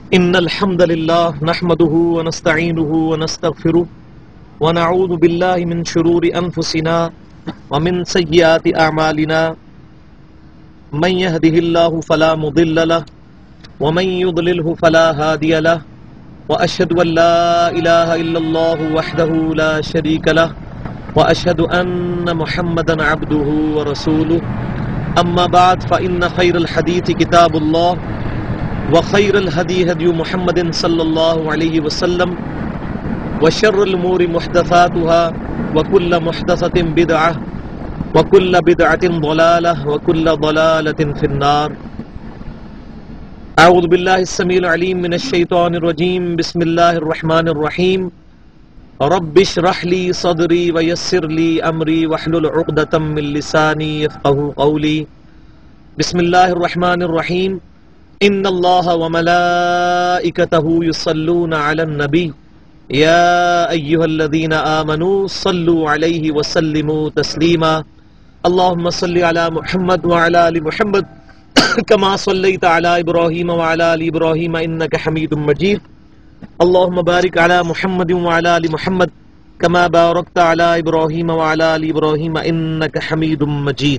إن الحمد لله نحمده ونستعينه ونستغفره ونعوذ بالله من شرور أنفسنا ومن سيئات أعمالنا من يهده الله فلا مضل له ومن يضلله فلا هادي له وأشهد أن لا إله إلا الله وحده لا شريك له وأشهد أن محمدا عبده ورسوله أما بعد فإن خير الحديث كتاب الله وخير الهدي هدي محمد صلى الله عليه وسلم وشر الأمور محدثاتها وكل محدثة بدعة وكل بدعة ضلالة وكل ضلالة في النار. أعوذ بالله السميع العليم من الشيطان الرجيم. بسم الله الرحمن الرحيم. رب اشرح لي صدري ويسر لي أمري واحلل عقدة من لساني يفقهوا قولي. بسم الله الرحمن الرحيم. إن الله وملائكته يصلون على النبي يا أيها الذين آمنوا صلوا عليه وسلموا تسليما. اللهم صل على محمد وعلى آل محمد كما صليت على إبراهيم وعلى آل إبراهيم إنك حميد مجيد. اللهم بارك على محمد وعلى آل محمد كما باركت على إبراهيم وعلى آل إبراهيم إنك حميد مجيد.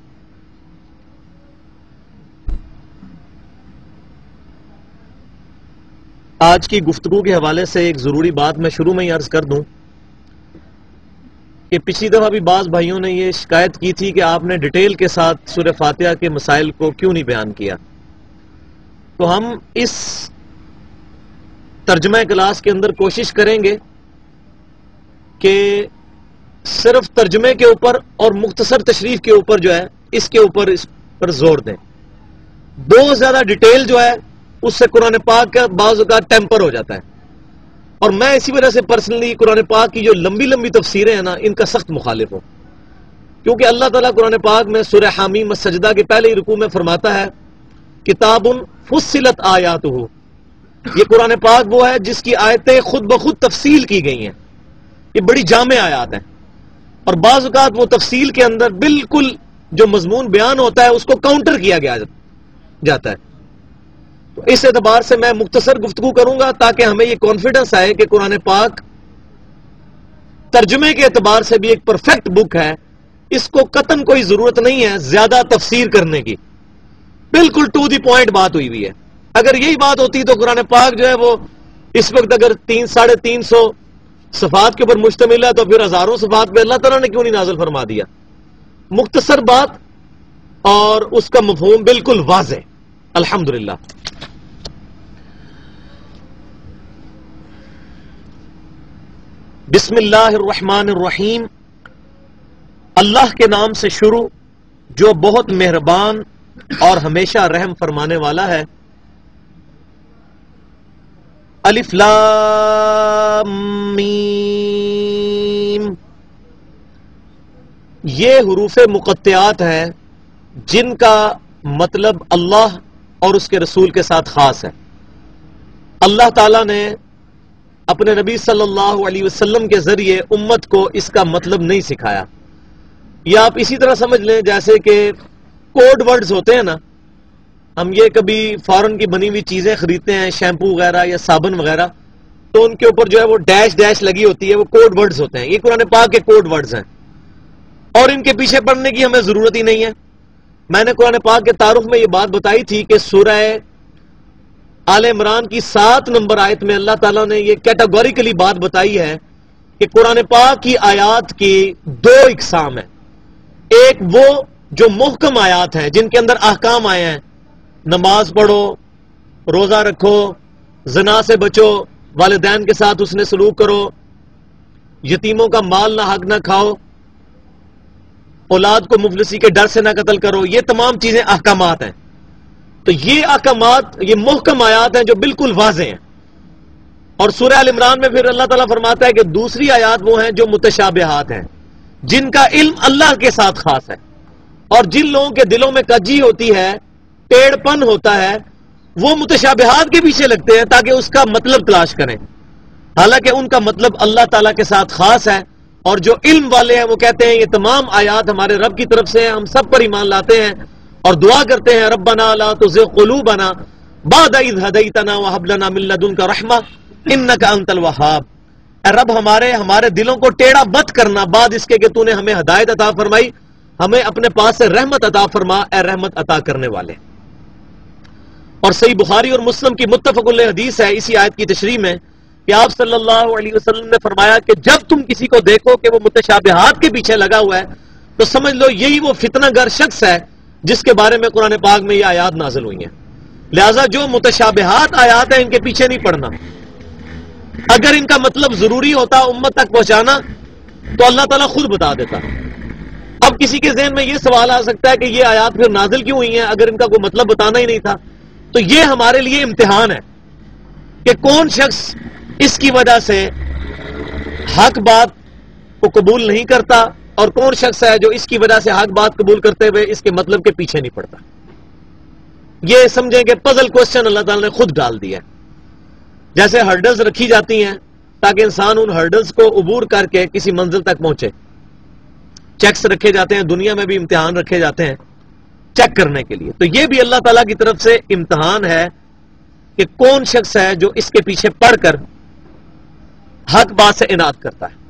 آج کی گفتگو کے حوالے سے ایک ضروری بات میں شروع میں ہی عرض کر دوں کہ پچھلی دفعہ بھی بعض بھائیوں نے یہ شکایت کی تھی کہ آپ نے ڈیٹیل کے ساتھ سورہ فاتحہ کے مسائل کو کیوں نہیں بیان کیا. تو ہم اس ترجمہ کلاس کے اندر کوشش کریں گے کہ صرف ترجمے کے اوپر اور مختصر تشریح کے اوپر جو ہے اس پر زور دیں. بہت زیادہ ڈیٹیل جو ہے اس سے قرآن پاک کا بعض اوقات ٹیمپر ہو جاتا ہے، اور میں اسی وجہ سے پرسنلی قرآن پاک کی جو لمبی لمبی تفسیریں ہیں نا ان کا سخت مخالف ہوں، کیونکہ اللہ تعالیٰ قرآن پاک میں سورہ حامیم السجدہ کے پہلے ہی رکوع میں فرماتا ہے کتاب فصلت آیاتہ. یہ قرآن پاک وہ ہے جس کی آیتیں خود بخود تفصیل کی گئی ہیں. یہ بڑی جامع آیات ہیں، اور بعض اوقات وہ تفصیل کے اندر بالکل جو مضمون بیان ہوتا ہے اس کو کاؤنٹر کیا جاتا ہے. تو اس اعتبار سے میں مختصر گفتگو کروں گا تاکہ ہمیں یہ کانفیڈنس آئے کہ قرآن پاک ترجمے کے اعتبار سے بھی ایک پرفیکٹ بک ہے. اس کو قطعاً کوئی ضرورت نہیں ہے زیادہ تفسیر کرنے کی، بالکل ٹو دی پوائنٹ بات ہوئی ہوئی ہے. اگر یہی بات ہوتی تو قرآن پاک جو ہے وہ اس وقت اگر 300-350 صفحات کے اوپر مشتمل ہے تو پھر ہزاروں صفحات پہ اللہ تعالیٰ نے کیوں نہیں نازل فرما دیا. مختصر بات اور اس کا مفہوم بالکل واضح. الحمدللہ. بسم اللہ الرحمن الرحیم. اللہ کے نام سے شروع جو بہت مہربان اور ہمیشہ رحم فرمانے والا ہے. الف لام میم. یہ حروف مقطعات ہیں جن کا مطلب اللہ اور اس کے رسول کے ساتھ خاص ہے. اللہ تعالیٰ نے اپنے نبی صلی اللہ علیہ وسلم کے ذریعے امت کو اس کا مطلب نہیں سکھایا. یا آپ اسی طرح سمجھ لیں جیسے کہ کوڈ ورڈز ہوتے ہیں نا، ہم یہ کبھی فارن کی بنی ہوئی چیزیں خریدتے ہیں، شیمپو وغیرہ یا صابن وغیرہ، تو ان کے اوپر جو ہے وہ ڈیش ڈیش لگی ہوتی ہے، وہ کوڈ ورڈز ہوتے ہیں. یہ قرآن پاک کے کوڈ ورڈز ہیں اور ان کے پیچھے پڑنے کی ہمیں ضرورت ہی نہیں ہے. میں نے قرآن پاک کے تعارف میں یہ بات بتائی تھی کہ سورہ آل عمران کی 7 نمبر آیت میں اللہ تعالیٰ نے یہ کیٹاگوریکلی بات بتائی ہے کہ قرآن پاک کی آیات کی 2 اقسام ہیں. ایک وہ جو محکم آیات ہیں جن کے اندر احکام آئے ہیں، نماز پڑھو، روزہ رکھو، زنا سے بچو، والدین کے ساتھ اس نے سلوک کرو، یتیموں کا مال نہ حق نہ کھاؤ، اولاد کو مفلسی کے ڈر سے نہ قتل کرو. یہ تمام چیزیں احکامات ہیں. تو یہ احکامات، یہ محکم آیات ہیں جو بالکل واضح ہیں. اور سورہ ال عمران میں پھر اللہ تعالیٰ فرماتا ہے کہ دوسری آیات وہ ہیں جو متشابہات ہیں، جن کا علم اللہ کے ساتھ خاص ہے، اور جن لوگوں کے دلوں میں کجی ہوتی ہے، ٹیڑھ پن ہوتا ہے، وہ متشابہات کے پیچھے لگتے ہیں تاکہ اس کا مطلب تلاش کریں، حالانکہ ان کا مطلب اللہ تعالیٰ کے ساتھ خاص ہے. اور جو علم والے ہیں وہ کہتے ہیں یہ تمام آیات ہمارے رب کی طرف سے ہیں، ہم سب پر ایمان لاتے ہیں اور دعا کرتے ہیں ربنا لا تزغ قلوبنا بعد اذ ہدیتنا وہب لنا من لدنک رحمہ انک انت الوہاب. اے رب ہمارے دلوں کو ٹیڑھا مت کرنا بعد اس کے کہ تو نے ہمیں ہدایت عطا فرمائی، ہمیں اپنے پاس سے رحمت عطا فرما، اے رحمت عطا کرنے والے. اور صحیح بخاری اور مسلم کی متفق علیہ حدیث ہے اسی آیت کی تشریح میں کہ آپ صلی اللہ علیہ وسلم نے فرمایا کہ جب تم کسی کو دیکھو کہ وہ متشابہات کے پیچھے لگا ہوا ہے تو سمجھ لو یہی وہ فتنہ گر شخص ہے جس کے بارے میں قرآن پاک میں یہ آیات نازل ہوئی ہیں. لہٰذا جو متشابہات آیات ہیں ان کے پیچھے نہیں پڑنا. اگر ان کا مطلب ضروری ہوتا امت تک پہنچانا تو اللہ تعالیٰ خود بتا دیتا. اب کسی کے ذہن میں یہ سوال آ سکتا ہے کہ یہ آیات پھر نازل کیوں ہوئی ہیں اگر ان کا کوئی مطلب بتانا ہی نہیں تھا. تو یہ ہمارے لیے امتحان ہے کہ کون شخص اس کی وجہ سے حق بات کو قبول نہیں کرتا اور کون شخص ہے جو اس کی وجہ سے حق بات قبول کرتے ہوئے اس کے مطلب کے پیچھے نہیں پڑتا. یہ سمجھیں کہ پزل کوسچن اللہ تعالیٰ نے خود ڈال دیا. جیسے ہرڈلز رکھی جاتی ہیں تاکہ انسان ان ہرڈلز کو عبور کر کے کسی منزل تک پہنچے. چیکس رکھے جاتے ہیں، دنیا میں بھی امتحان رکھے جاتے ہیں چیک کرنے کے لیے. تو یہ بھی اللہ تعالیٰ کی طرف سے امتحان ہے کہ کون شخص ہے جو اس کے پیچھے پڑھ کر حق بات سے اناد کرتا ہے.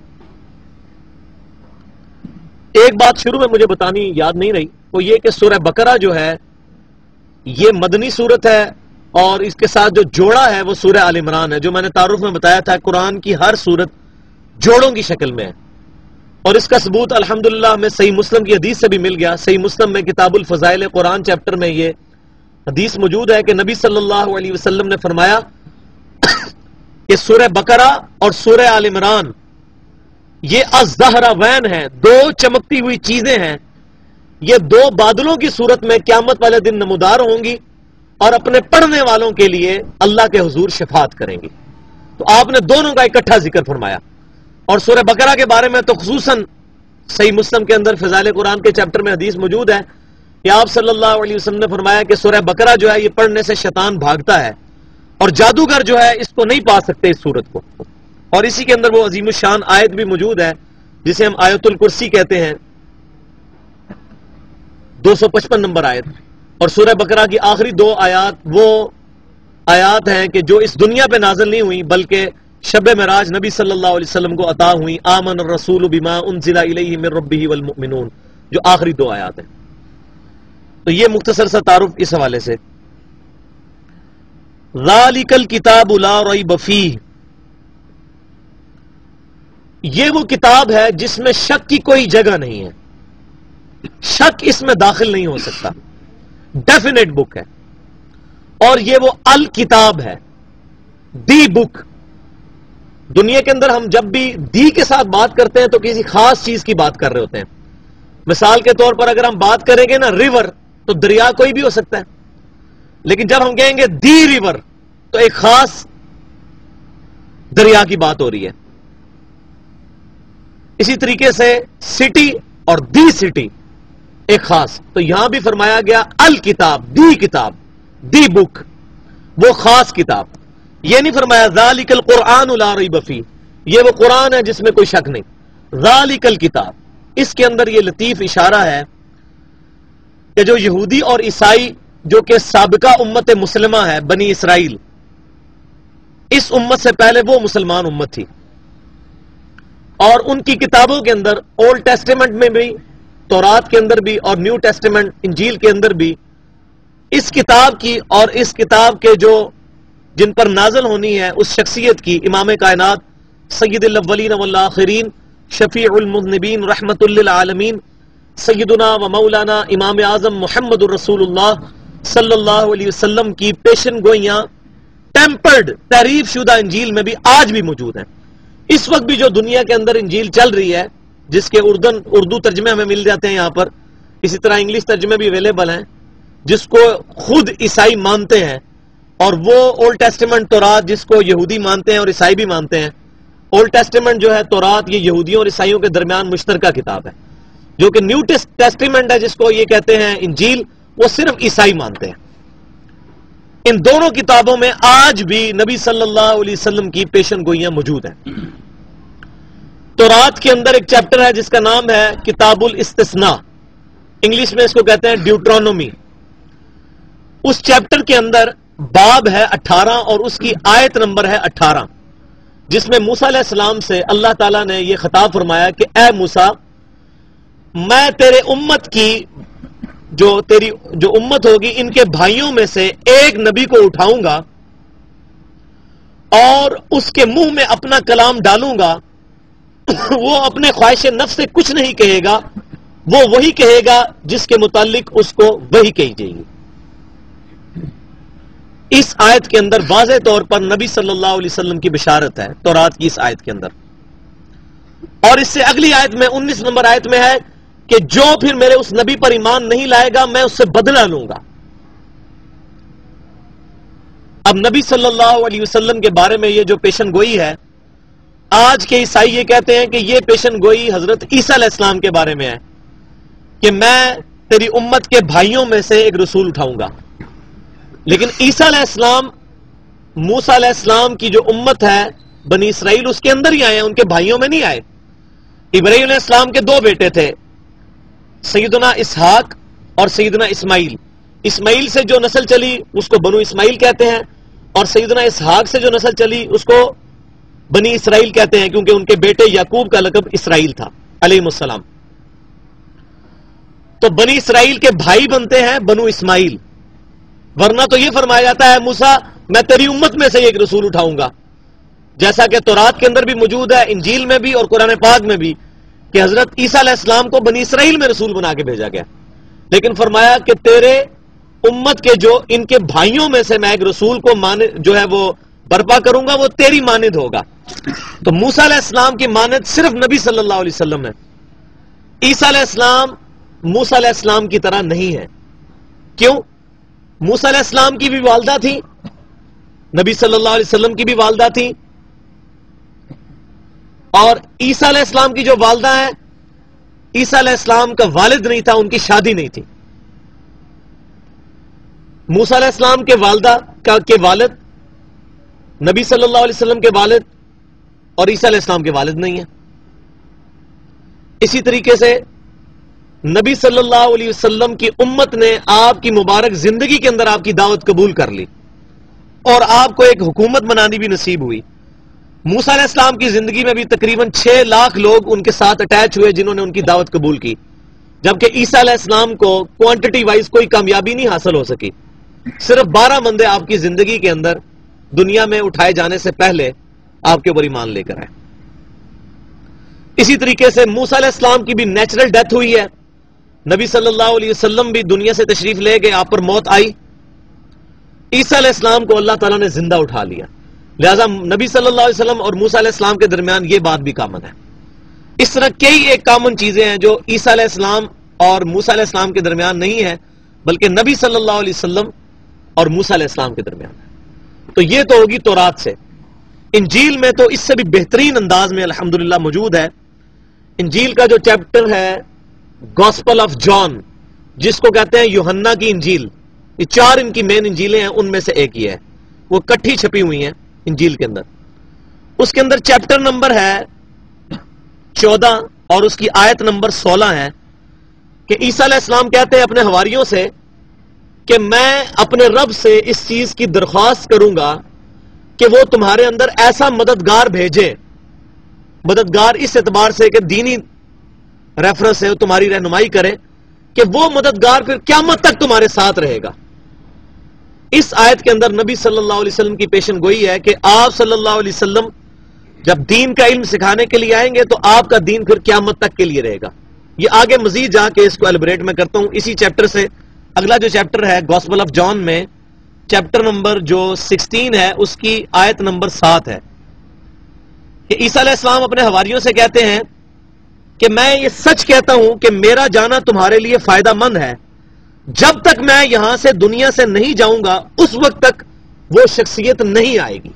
ایک بات شروع میں مجھے بتانی یاد نہیں رہی، وہ یہ کہ سورہ بقرہ جو ہے یہ مدنی سورت ہے اور اس کے ساتھ جو جوڑا ہے وہ سورہ آل عمران ہے. جو میں نے تعارف میں بتایا تھا قرآن کی ہر سورت جوڑوں کی شکل میں ہے اور اس کا ثبوت الحمدللہ ہمیں صحیح مسلم کی حدیث سے بھی مل گیا. صحیح مسلم میں کتاب الفضائل قرآن چیپٹر میں یہ حدیث موجود ہے کہ نبی صلی اللہ علیہ وسلم نے فرمایا کہ سورہ بقرہ اور سورہ آل عمران یہ الزہراوین ہیں، دو چمکتی ہوئی چیزیں ہیں. یہ دو بادلوں کی صورت میں قیامت والے دن نمودار ہوں گی اور اپنے پڑھنے والوں کے لیے اللہ کے حضور شفاعت کریں گی. تو آپ نے دونوں کا اکٹھا ذکر فرمایا. اور سورہ بقرہ کے بارے میں تو خصوصاً صحیح مسلم کے اندر فضائل قرآن کے چیپٹر میں حدیث موجود ہے کہ آپ صلی اللہ علیہ وسلم نے فرمایا کہ سورہ بقرہ جو ہے یہ پڑھنے سے شیطان بھاگتا ہے اور جادوگر جو ہے اس کو نہیں پا سکتے اس سورت کو. اور اسی کے اندر وہ عظیم الشان آیت بھی موجود ہے جسے ہم آیت الکرسی کہتے ہیں، 255 نمبر آیت. اور سورہ بقرہ کی آخری دو آیات وہ آیات ہیں کہ جو اس دنیا پہ نازل نہیں ہوئی بلکہ شب معراج نبی صلی اللہ علیہ وسلم کو عطا ہوئی. آمن الرسول بما انزل الیہ من ربہ والمؤمنون، جو آخری دو آیات ہیں. تو یہ مختصر سا تعارف اس حوالے سے. ذالک الکتاب لا ریب فیہ، یہ وہ کتاب ہے جس میں شک کی کوئی جگہ نہیں ہے، شک اس میں داخل نہیں ہو سکتا، ڈیفینیٹ بک ہے. اور یہ وہ الکتاب ہے، دی بک. دنیا کے اندر ہم جب بھی دی کے ساتھ بات کرتے ہیں تو کسی خاص چیز کی بات کر رہے ہوتے ہیں. مثال کے طور پر اگر ہم بات کریں گے نا ریور تو دریا کوئی بھی ہو سکتا ہے، لیکن جب ہم کہیں گے دی ریور تو ایک خاص دریا کی بات ہو رہی ہے. اسی طریقے سے سٹی اور دی سٹی ایک خاص. تو یہاں بھی فرمایا گیا الکتاب، دی کتاب، دی بک، وہ خاص کتاب. یہ نہیں فرمایا ذالک القرآن لا ریب فیہ، یہ وہ قرآن ہے جس میں کوئی شک نہیں. ذالک الکتاب، اس کے اندر یہ لطیف اشارہ ہے کہ جو یہودی اور عیسائی جو کہ سابقہ امت مسلمہ ہے بنی اسرائیل، اس امت سے پہلے وہ مسلمان امت تھی اور ان کی کتابوں کے اندر اولڈ ٹیسٹیمنٹ میں بھی، تورات کے اندر بھی اور نیو ٹیسٹیمنٹ انجیل کے اندر بھی اس کتاب کی اور اس کتاب کے جو جن پر نازل ہونی ہے اس شخصیت کی، امام کائنات سید الاولین والآخرین شفیع المذنبین رحمت للعالمین سیدنا و مولانا امام اعظم محمد الرسول اللہ صلی اللہ علیہ وسلم کی پیشن گوئیاں ٹیمپرڈ تعریف شدہ انجیل میں بھی آج بھی موجود ہیں. اس وقت بھی جو دنیا کے اندر انجیل چل رہی ہے جس کے اردو ترجمے ہمیں مل جاتے ہیں یہاں پر، اسی طرح انگلش ترجمے بھی اویلیبل ہیں جس کو خود عیسائی مانتے ہیں، اور وہ اولڈ ٹیسٹیمنٹ تورات جس کو یہودی مانتے ہیں اور عیسائی بھی مانتے ہیں. اولڈ ٹیسٹیمنٹ جو ہے تورات یہ یہودیوں اور عیسائیوں کے درمیان مشترکہ کتاب ہے، جو کہ نیو ٹیسٹیمنٹ ہے جس کو یہ کہتے ہیں انجیل، وہ صرف عیسائی مانتے ہیں. ان دونوں کتابوں میں آج بھی نبی صلی اللہ علیہ وسلم کی پیشن گوئیاں موجود ہیں. تورات کے اندر ایک چیپٹر ہے جس کا نام ہے کتاب الاستثناء، انگلش میں اس کو کہتے ہیں ڈیوٹرانومی. اس چیپٹر کے اندر باب ہے 18 اور اس کی آیت نمبر ہے 18، جس میں موسیٰ علیہ السلام سے اللہ تعالیٰ نے یہ خطاب فرمایا کہ اے موسیٰ، میں تیرے امت کی تیری جو امت ہوگی ان کے بھائیوں میں سے ایک نبی کو اٹھاؤں گا اور اس کے منہ میں اپنا کلام ڈالوں گا، وہ اپنے خواہش نفس سے کچھ نہیں کہے گا، وہ وہی کہے گا جس کے متعلق اس کو وہی کہی جائے گی۔ اس آیت کے اندر واضح طور پر نبی صلی اللہ علیہ وسلم کی بشارت ہے، تورات کی اس آیت کے اندر۔ اور اس سے اگلی آیت میں 19 نمبر آیت میں ہے کہ جو پھر میرے اس نبی پر ایمان نہیں لائے گا میں اس سے بدلہ لوں گا۔ اب نبی صلی اللہ علیہ وسلم کے بارے میں یہ جو پیشن گوئی ہے، آج کے عیسائی یہ کہتے ہیں کہ یہ پیشن گوئی حضرت عیسیٰ علیہ السلام کے بارے میں ہے کہ میں تیری امت کے بھائیوں میں سے ایک رسول اٹھاؤں گا، لیکن عیسیٰ علیہ السلام موسیٰ علیہ السلام کی جو امت ہے بنی اسرائیل، اس کے اندر ہی آئے ہیں، ان کے بھائیوں میں نہیں آئے۔ ابراہیم علیہ السلام کے 2 بیٹے تھے، سیدنا اسحاق اور سیدنا اسماعیل۔ اسماعیل سے جو نسل چلی اس کو بنو اسماعیل کہتے ہیں، اور سیدنا اسحاق سے جو نسل چلی اس کو بنی اسرائیل کہتے ہیں، کیونکہ ان کے بیٹے یعقوب کا لقب اسرائیل تھا علیہ السلام۔ تو بنی اسرائیل کے بھائی بنتے ہیں بنو اسماعیل، ورنہ تو یہ فرمایا جاتا ہے موسیٰ میں تیری امت میں سے ایک رسول اٹھاؤں گا، جیسا کہ تورات کے اندر بھی موجود ہے، انجیل میں بھی اور قرآن پاک میں بھی، کہ حضرت عیسیٰ علیہ السلام کو بنی اسرائیل میں رسول بنا کے بھیجا گیا، لیکن فرمایا کہ تیرے امت کے جو ان کے بھائیوں میں سے میں ایک رسول کو جو ہے وہ برپا کروں گا، وہ تیری مانند ہوگا۔ تو موسیٰ علیہ السلام کی مانند صرف نبی صلی اللہ علیہ وسلم ہے، عیسیٰ علیہ السلام موسیٰ علیہ السلام کی طرح نہیں ہے۔ کیوں؟ موسیٰ علیہ السلام کی بھی والدہ تھی، نبی صلی اللہ علیہ وسلم کی بھی والدہ تھی، اور عیسیٰ علیہ السلام کی جو والدہ ہیں، عیسیٰ علیہ السلام کا والد نہیں تھا، ان کی شادی نہیں تھی۔ موسیٰ علیہ السلام کے والدہ کے والد نبی صلی اللہ علیہ وسلم کے والد اور عیسیٰ علیہ السلام کے والد نہیں ہیں۔ اسی طریقے سے نبی صلی اللہ علیہ وسلم کی امت نے آپ کی مبارک زندگی کے اندر آپ کی دعوت قبول کر لی اور آپ کو ایک حکومت بنانی بھی نصیب ہوئی۔ موسیٰ علیہ السلام کی زندگی میں بھی تقریباً 6 لاکھ لوگ ان کے ساتھ اٹیچ ہوئے جنہوں نے ان کی دعوت قبول کی، جبکہ عیسیٰ علیہ السلام کو کوانٹٹی وائز کوئی کامیابی نہیں حاصل ہو سکی، صرف 12 بندے آپ کی زندگی کے اندر دنیا میں اٹھائے جانے سے پہلے آپ کے اوپر ایمان لے کر آئے۔ اسی طریقے سے موسیٰ علیہ السلام کی بھی نیچرل ڈیتھ ہوئی ہے، نبی صلی اللہ علیہ وسلم بھی دنیا سے تشریف لے گئے، آپ پر موت آئی، عیسیٰ علیہ السلام کو اللہ تعالیٰ نے زندہ اٹھا لیا، لہذا نبی صلی اللہ علیہ وسلم اور موسیٰ علیہ السلام کے درمیان یہ بات بھی کامن ہے۔ اس طرح کئی ایک کامن چیزیں ہیں جو عیسیٰ علیہ السلام اور موسیٰ علیہ السلام کے درمیان نہیں ہے، بلکہ نبی صلی اللہ علیہ وسلم اور موسیٰ علیہ السلام کے درمیان ہے۔ تو یہ تو ہوگی تورات سے۔ انجیل میں تو اس سے بھی بہترین انداز میں الحمدللہ موجود ہے۔ انجیل کا جو چیپٹر ہے گاسپل آف جان، جس کو کہتے ہیں یوحنا کی انجیل، یہ 4 ان کی مین انجیلیں ہیں، ان میں سے ایک یہ ہے، وہ کٹھی چھپی ہوئی ہیں انجیل کے اندر۔ اس کے اندر چیپٹر نمبر ہے 14 اور اس کی آیت نمبر 16 ہے کہ عیسیٰ علیہ السلام کہتے ہیں اپنے حواریوں سے کہ میں اپنے رب سے اس چیز کی درخواست کروں گا کہ وہ تمہارے اندر ایسا مددگار بھیجے، مددگار اس اعتبار سے کہ دینی ریفرنس سے تمہاری رہنمائی کرے، کہ وہ مددگار پھر قیامت تک تمہارے ساتھ رہے گا۔ اس آیت کے اندر نبی صلی اللہ علیہ وسلم کی پیشن گوئی ہے کہ آپ صلی اللہ علیہ وسلم جب دین کا علم سکھانے کے لیے آئیں گے تو آپ کا دین پھر قیامت تک کے لیے رہے گا۔ یہ آگے مزید جا کے اس کو ایلیبریٹ میں کرتا ہوں۔ اسی چیپٹر سے اگلا جو چیپٹر ہے گاسپل آف جان میں چیپٹر نمبر جو 16 ہے اس کی آیت نمبر 7 ہے کہ عیسیٰ علیہ السلام اپنے حواریوں سے کہتے ہیں کہ میں یہ سچ کہتا ہوں کہ میرا جانا تمہارے لیے فائدہ مند ہے، جب تک میں یہاں سے دنیا سے نہیں جاؤں گا اس وقت تک وہ شخصیت نہیں آئے گی۔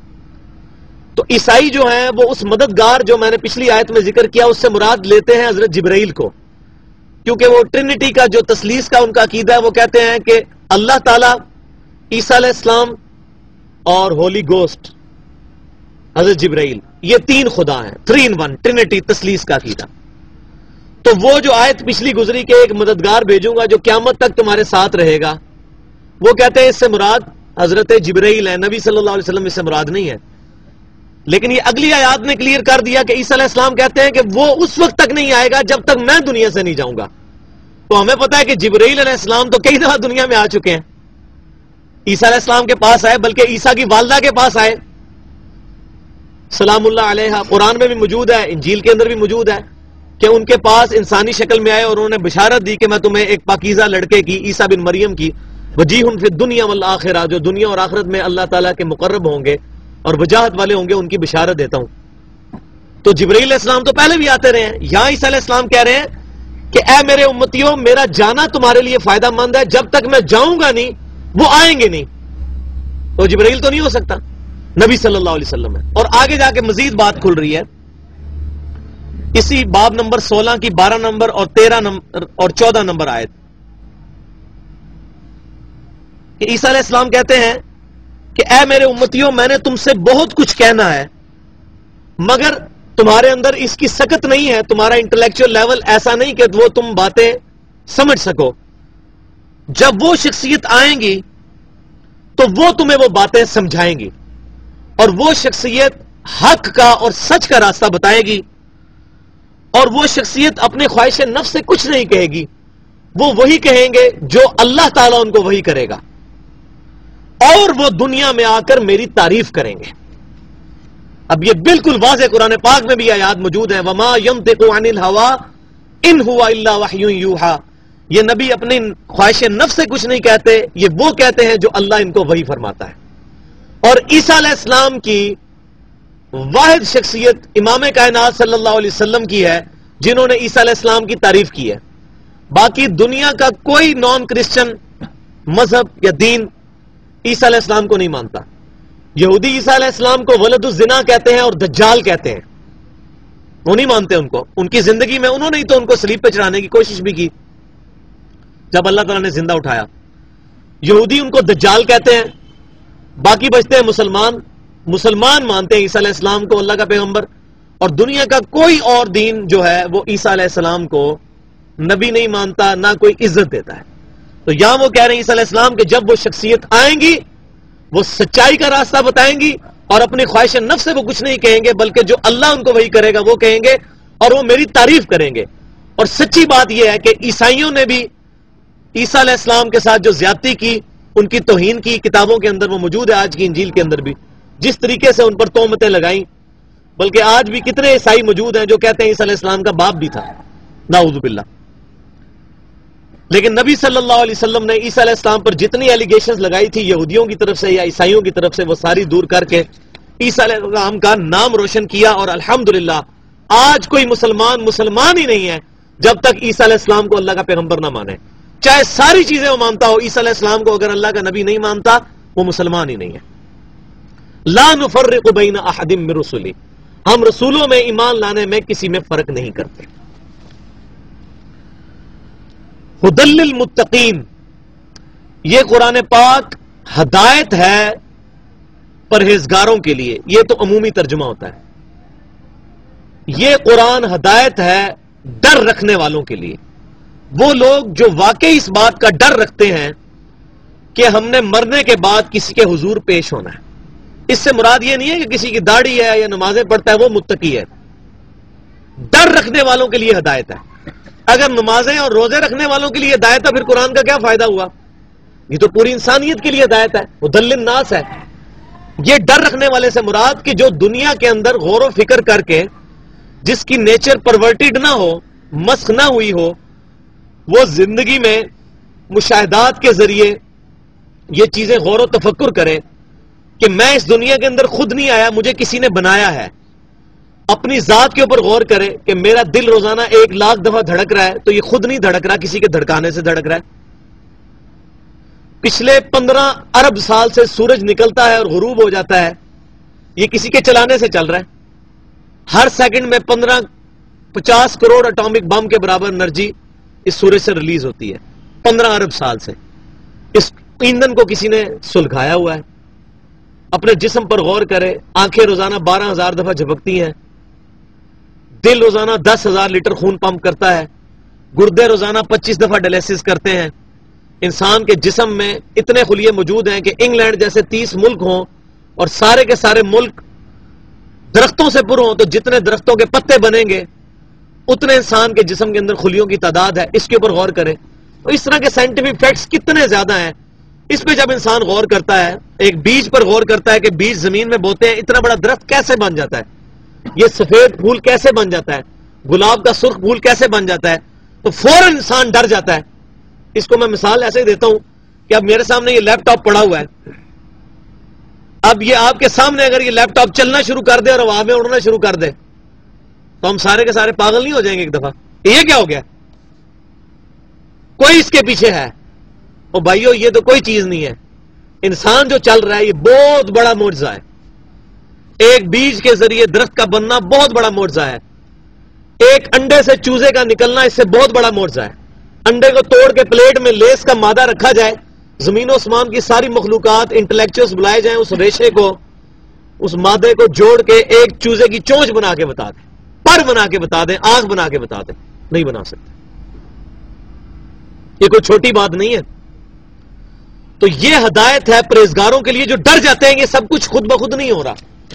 تو عیسائی جو ہیں وہ اس مددگار جو میں نے پچھلی آیت میں ذکر کیا اس سے مراد لیتے ہیں حضرت جبرائیل کو، کیونکہ وہ ٹرینٹی کا جو تثلیث کا ان کا عقیدہ ہے، وہ کہتے ہیں کہ اللہ تعالیٰ، عیسیٰ علیہ السلام اور ہولی گوسٹ حضرت جبرائیل، یہ 3 خدا ہیں، 3 in 1 ٹرینٹی تثلیث کا عقیدہ۔ تو وہ جو آیت پچھلی گزری کہ ایک مددگار بھیجوں گا جو قیامت تک تمہارے ساتھ رہے گا، وہ کہتے ہیں اس سے مراد حضرت جبرائیل ہیں، نبی صلی اللہ علیہ وسلم اس سے مراد نہیں ہے. لیکن یہ اگلی آیات نے کلیئر کر دیا کہ عیسیٰ علیہ السلام کہتے ہیں کہ وہ اس وقت تک نہیں آئے گا جب تک میں دنیا سے نہیں جاؤں گا. تو ہمیں پتا ہے کہ جبرائیل علیہ السلام تو کئی دفعہ دنیا میں آ چکے ہیں. عیسیٰ علیہ السلام کے پاس آئے، بلکہ عیسیٰ کی والدہ کے پاس آئے سلام اللہ علیہ. قرآن میں بھی موجود ہے، انجیل کے اندر بھی موجود ہے کہ ان کے پاس انسانی شکل میں آئے اور انہوں نے بشارت دی کہ میں تمہیں ایک پاکیزہ لڑکے کی، عیسیٰ بن مریم کی، وجیہ فی الدنیا والآخرہ، جو دنیا اور آخرت میں اللہ تعالیٰ کے مقرب ہوں گے اور وجاہت والے ہوں گے، ان کی بشارت دیتا ہوں. تو جبرائیل علیہ السلام تو پہلے بھی آتے رہے ہیں. یہاں عیسیٰ علیہ السلام کہہ رہے ہیں کہ اے میرے امتیوں، میرا جانا تمہارے لیے فائدہ مند ہے، جب تک میں جاؤں گا نہیں وہ آئیں گے نہیں. تو جبرائیل تو نہیں ہو سکتا، نبی صلی اللہ علیہ وسلم ہے. اور آگے جا کے مزید بات کھل رہی ہے اسی باب نمبر 16 کی 12 نمبر اور 13 نمبر اور 14 نمبر آیت کہ عیسیٰ علیہ السلام کہتے ہیں کہ اے میرے امتیوں، میں نے تم سے بہت کچھ کہنا ہے مگر تمہارے اندر اس کی سکت نہیں ہے، تمہارا انٹلیکچوئل لیول ایسا نہیں کہ وہ تم باتیں سمجھ سکو. جب وہ شخصیت آئیں گی تو وہ تمہیں وہ باتیں سمجھائیں گی اور وہ شخصیت حق کا اور سچ کا راستہ بتائے گی، اور وہ شخصیت اپنے خواہش نفس سے کچھ نہیں کہے گی، وہ وہی کہیں گے جو اللہ تعالیٰ ان کو وہی کرے گا، اور وہ دنیا میں آ کر میری تعریف کریں گے. اب یہ بالکل واضح قرآن پاک میں بھی آیات موجود ہیں، وما ينطق عن الهوى ان هو الا وحی یوحى. یہ نبی اپنی خواہش نفس سے کچھ نہیں کہتے، یہ وہ کہتے ہیں جو اللہ ان کو وحی فرماتا ہے. اور عیسیٰ علیہ السلام کی واحد شخصیت امام کائنات صلی اللہ علیہ وسلم کی ہے جنہوں نے عیسیٰ علیہ السلام کی تعریف کی ہے. باقی دنیا کا کوئی نان کرسچن مذہب یا دین عیسیٰ علیہ السلام کو نہیں مانتا. یہودی عیسیٰ علیہ السلام کو ولد الزنا کہتے ہیں اور دجال کہتے ہیں، وہ نہیں مانتے ان کو. ان کی زندگی میں انہوں نے ہی تو ان کو صلیب پہ چڑھانے کی کوشش بھی کی جب اللہ تعالیٰ نے زندہ اٹھایا. یہودی ان کو دجال کہتے ہیں. باقی بچتے ہیں مسلمان مانتے ہیں عیسیٰ علیہ السلام کو اللہ کا پیغمبر، اور دنیا کا کوئی اور دین جو ہے وہ عیسیٰ علیہ السلام کو نبی نہیں مانتا، نہ کوئی عزت دیتا ہے. تو یہاں وہ کہہ رہے ہیں عیسیٰ علیہ السلام کہ جب وہ شخصیت آئیں گی وہ سچائی کا راستہ بتائیں گی اور اپنی خواہش نفس سے وہ کچھ نہیں کہیں گے، بلکہ جو اللہ ان کو وہی کرے گا وہ کہیں گے اور وہ میری تعریف کریں گے. اور سچی بات یہ ہے کہ عیسائیوں نے بھی عیسیٰ علیہ السلام کے ساتھ جو زیادتی کی، ان کی توہین کی، کتابوں کے اندر وہ موجود ہے، آج کی انجیل کے اندر بھی جس طریقے سے ان پر تہمتیں لگائیں. بلکہ آج بھی کتنے عیسائی موجود ہیں جو کہتے ہیں عیسیٰ علیہ السلام کا باپ بھی تھا، نعوذ باللہ. لیکن نبی صلی اللہ علیہ وسلم نے عیسیٰ علیہ السلام پر جتنی ایلیگیشنز لگائی تھی یہودیوں کی طرف سے یا عیسائیوں کی طرف سے، وہ ساری دور کر کے عیسیٰ علیہ السلام کا نام روشن کیا. اور الحمدللہ آج کوئی مسلمان ہی نہیں ہے جب تک عیسیٰ علیہ السلام کو اللہ کا پیغمبر نہ مانے. چاہے ساری چیزیں وہ مانتا ہو، عیسیٰ علیہ السلام کو اگر اللہ کا نبی نہیں مانتا وہ مسلمان ہی نہیں ہے. لا نفرق بین احد من رسلی، ہم رسولوں میں ایمان لانے میں کسی میں فرق نہیں کرتے. ہدی للمتقین، یہ قرآن پاک ہدایت ہے پرہیزگاروں کے لیے. یہ تو عمومی ترجمہ ہوتا ہے. یہ قرآن ہدایت ہے ڈر رکھنے والوں کے لیے، وہ لوگ جو واقعی اس بات کا ڈر رکھتے ہیں کہ ہم نے مرنے کے بعد کسی کے حضور پیش ہونا ہے. اس سے مراد یہ نہیں ہے کہ کسی کی داڑھی ہے یا نمازیں پڑھتا ہے وہ متقی ہے. ڈر رکھنے والوں کے لیے ہدایت ہے. اگر نمازیں اور روزے رکھنے والوں کے لیے ہدایت ہے پھر قرآن کا کیا فائدہ ہوا؟ یہ تو پوری انسانیت کے لیے ہدایت ہے، ہدی للناس ہے. یہ ڈر رکھنے والے سے مراد کہ جو دنیا کے اندر غور و فکر کر کے جس کی نیچر پرورٹیڈ نہ ہو، مسخ نہ ہوئی ہو، وہ زندگی میں مشاہدات کے ذریعے یہ چیزیں غور و تفکر کرے کہ میں اس دنیا کے اندر خود نہیں آیا، مجھے کسی نے بنایا ہے. اپنی ذات کے اوپر غور کرے کہ میرا دل روزانہ 1,00,000 دفعہ دھڑک رہا ہے تو یہ خود نہیں دھڑک رہا، کسی کے دھڑکانے سے دھڑک رہا ہے. پچھلے 15 ارب سال سے سورج نکلتا ہے اور غروب ہو جاتا ہے، یہ کسی کے چلانے سے چل رہا ہے. ہر سیکنڈ میں 50 کروڑ اٹامک بم کے برابر انرجی اس سورج سے ریلیز ہوتی ہے 15 ارب سال سے. اس ایندھن کو کسی نے سلگایا ہوا ہے. اپنے جسم پر غور کرے، آنکھیں روزانہ 12,000 دفعہ جھپکتی ہیں، دل روزانہ 10,000 لیٹر خون پمپ کرتا ہے، گردے روزانہ 25 دفعہ ڈائلیسس کرتے ہیں، انسان کے جسم میں اتنے خلیے موجود ہیں کہ انگلینڈ جیسے 30 ملک ہوں اور سارے کے سارے ملک درختوں سے پر ہوں تو جتنے درختوں کے پتے بنیں گے اتنے انسان کے جسم کے اندر خلیوں کی تعداد ہے. اس کے اوپر غور کریں تو اس طرح کے سائنٹیفک فیکٹس کتنے زیادہ ہیں. اس پہ جب انسان غور کرتا ہے، ایک بیج پر غور کرتا ہے کہ بیج زمین میں بوتے ہیں، اتنا بڑا درخت کیسے بن جاتا ہے، یہ سفید پھول کیسے بن جاتا ہے، گلاب کا سرخ پھول کیسے بن جاتا ہے، تو فوراً انسان ڈر جاتا ہے. اس کو میں مثال ایسے ہی دیتا ہوں کہ اب میرے سامنے یہ لیپ ٹاپ پڑا ہوا ہے. اب یہ آپ کے سامنے اگر یہ لیپ ٹاپ چلنا شروع کر دے اور ہوا میں اڑنا شروع کر دے تو ہم سارے کے سارے پاگل نہیں ہو جائیں گے ایک دفعہ؟ یہ کیا ہو گیا؟ کوئی اس کے پیچھے ہے. او بھائیو، یہ تو کوئی چیز نہیں ہے. انسان جو چل رہا ہے یہ بہت بڑا معجزہ ہے. ایک بیج کے ذریعے درخت کا بننا بہت بڑا معجزہ ہے. ایک انڈے سے چوزے کا نکلنا اس سے بہت بڑا معجزہ ہے. انڈے کو توڑ کے پلیٹ میں لیس کا مادہ رکھا جائے، زمین و اسمان کی ساری مخلوقات انٹلیکچوئلز بلائے جائیں، اس ریشے کو، اس مادے کو جوڑ کے ایک چوزے کی چونچ بنا کے بتا دیں، پر بنا کے بتا دیں، آنکھ بنا کے بتا دیں، نہیں بنا سکتے. یہ کوئی چھوٹی بات نہیں ہے. تو یہ ہدایت ہے پرہیزگاروں کے لیے جو ڈر جاتے ہیں کہ سب کچھ خود بخود نہیں ہو رہا.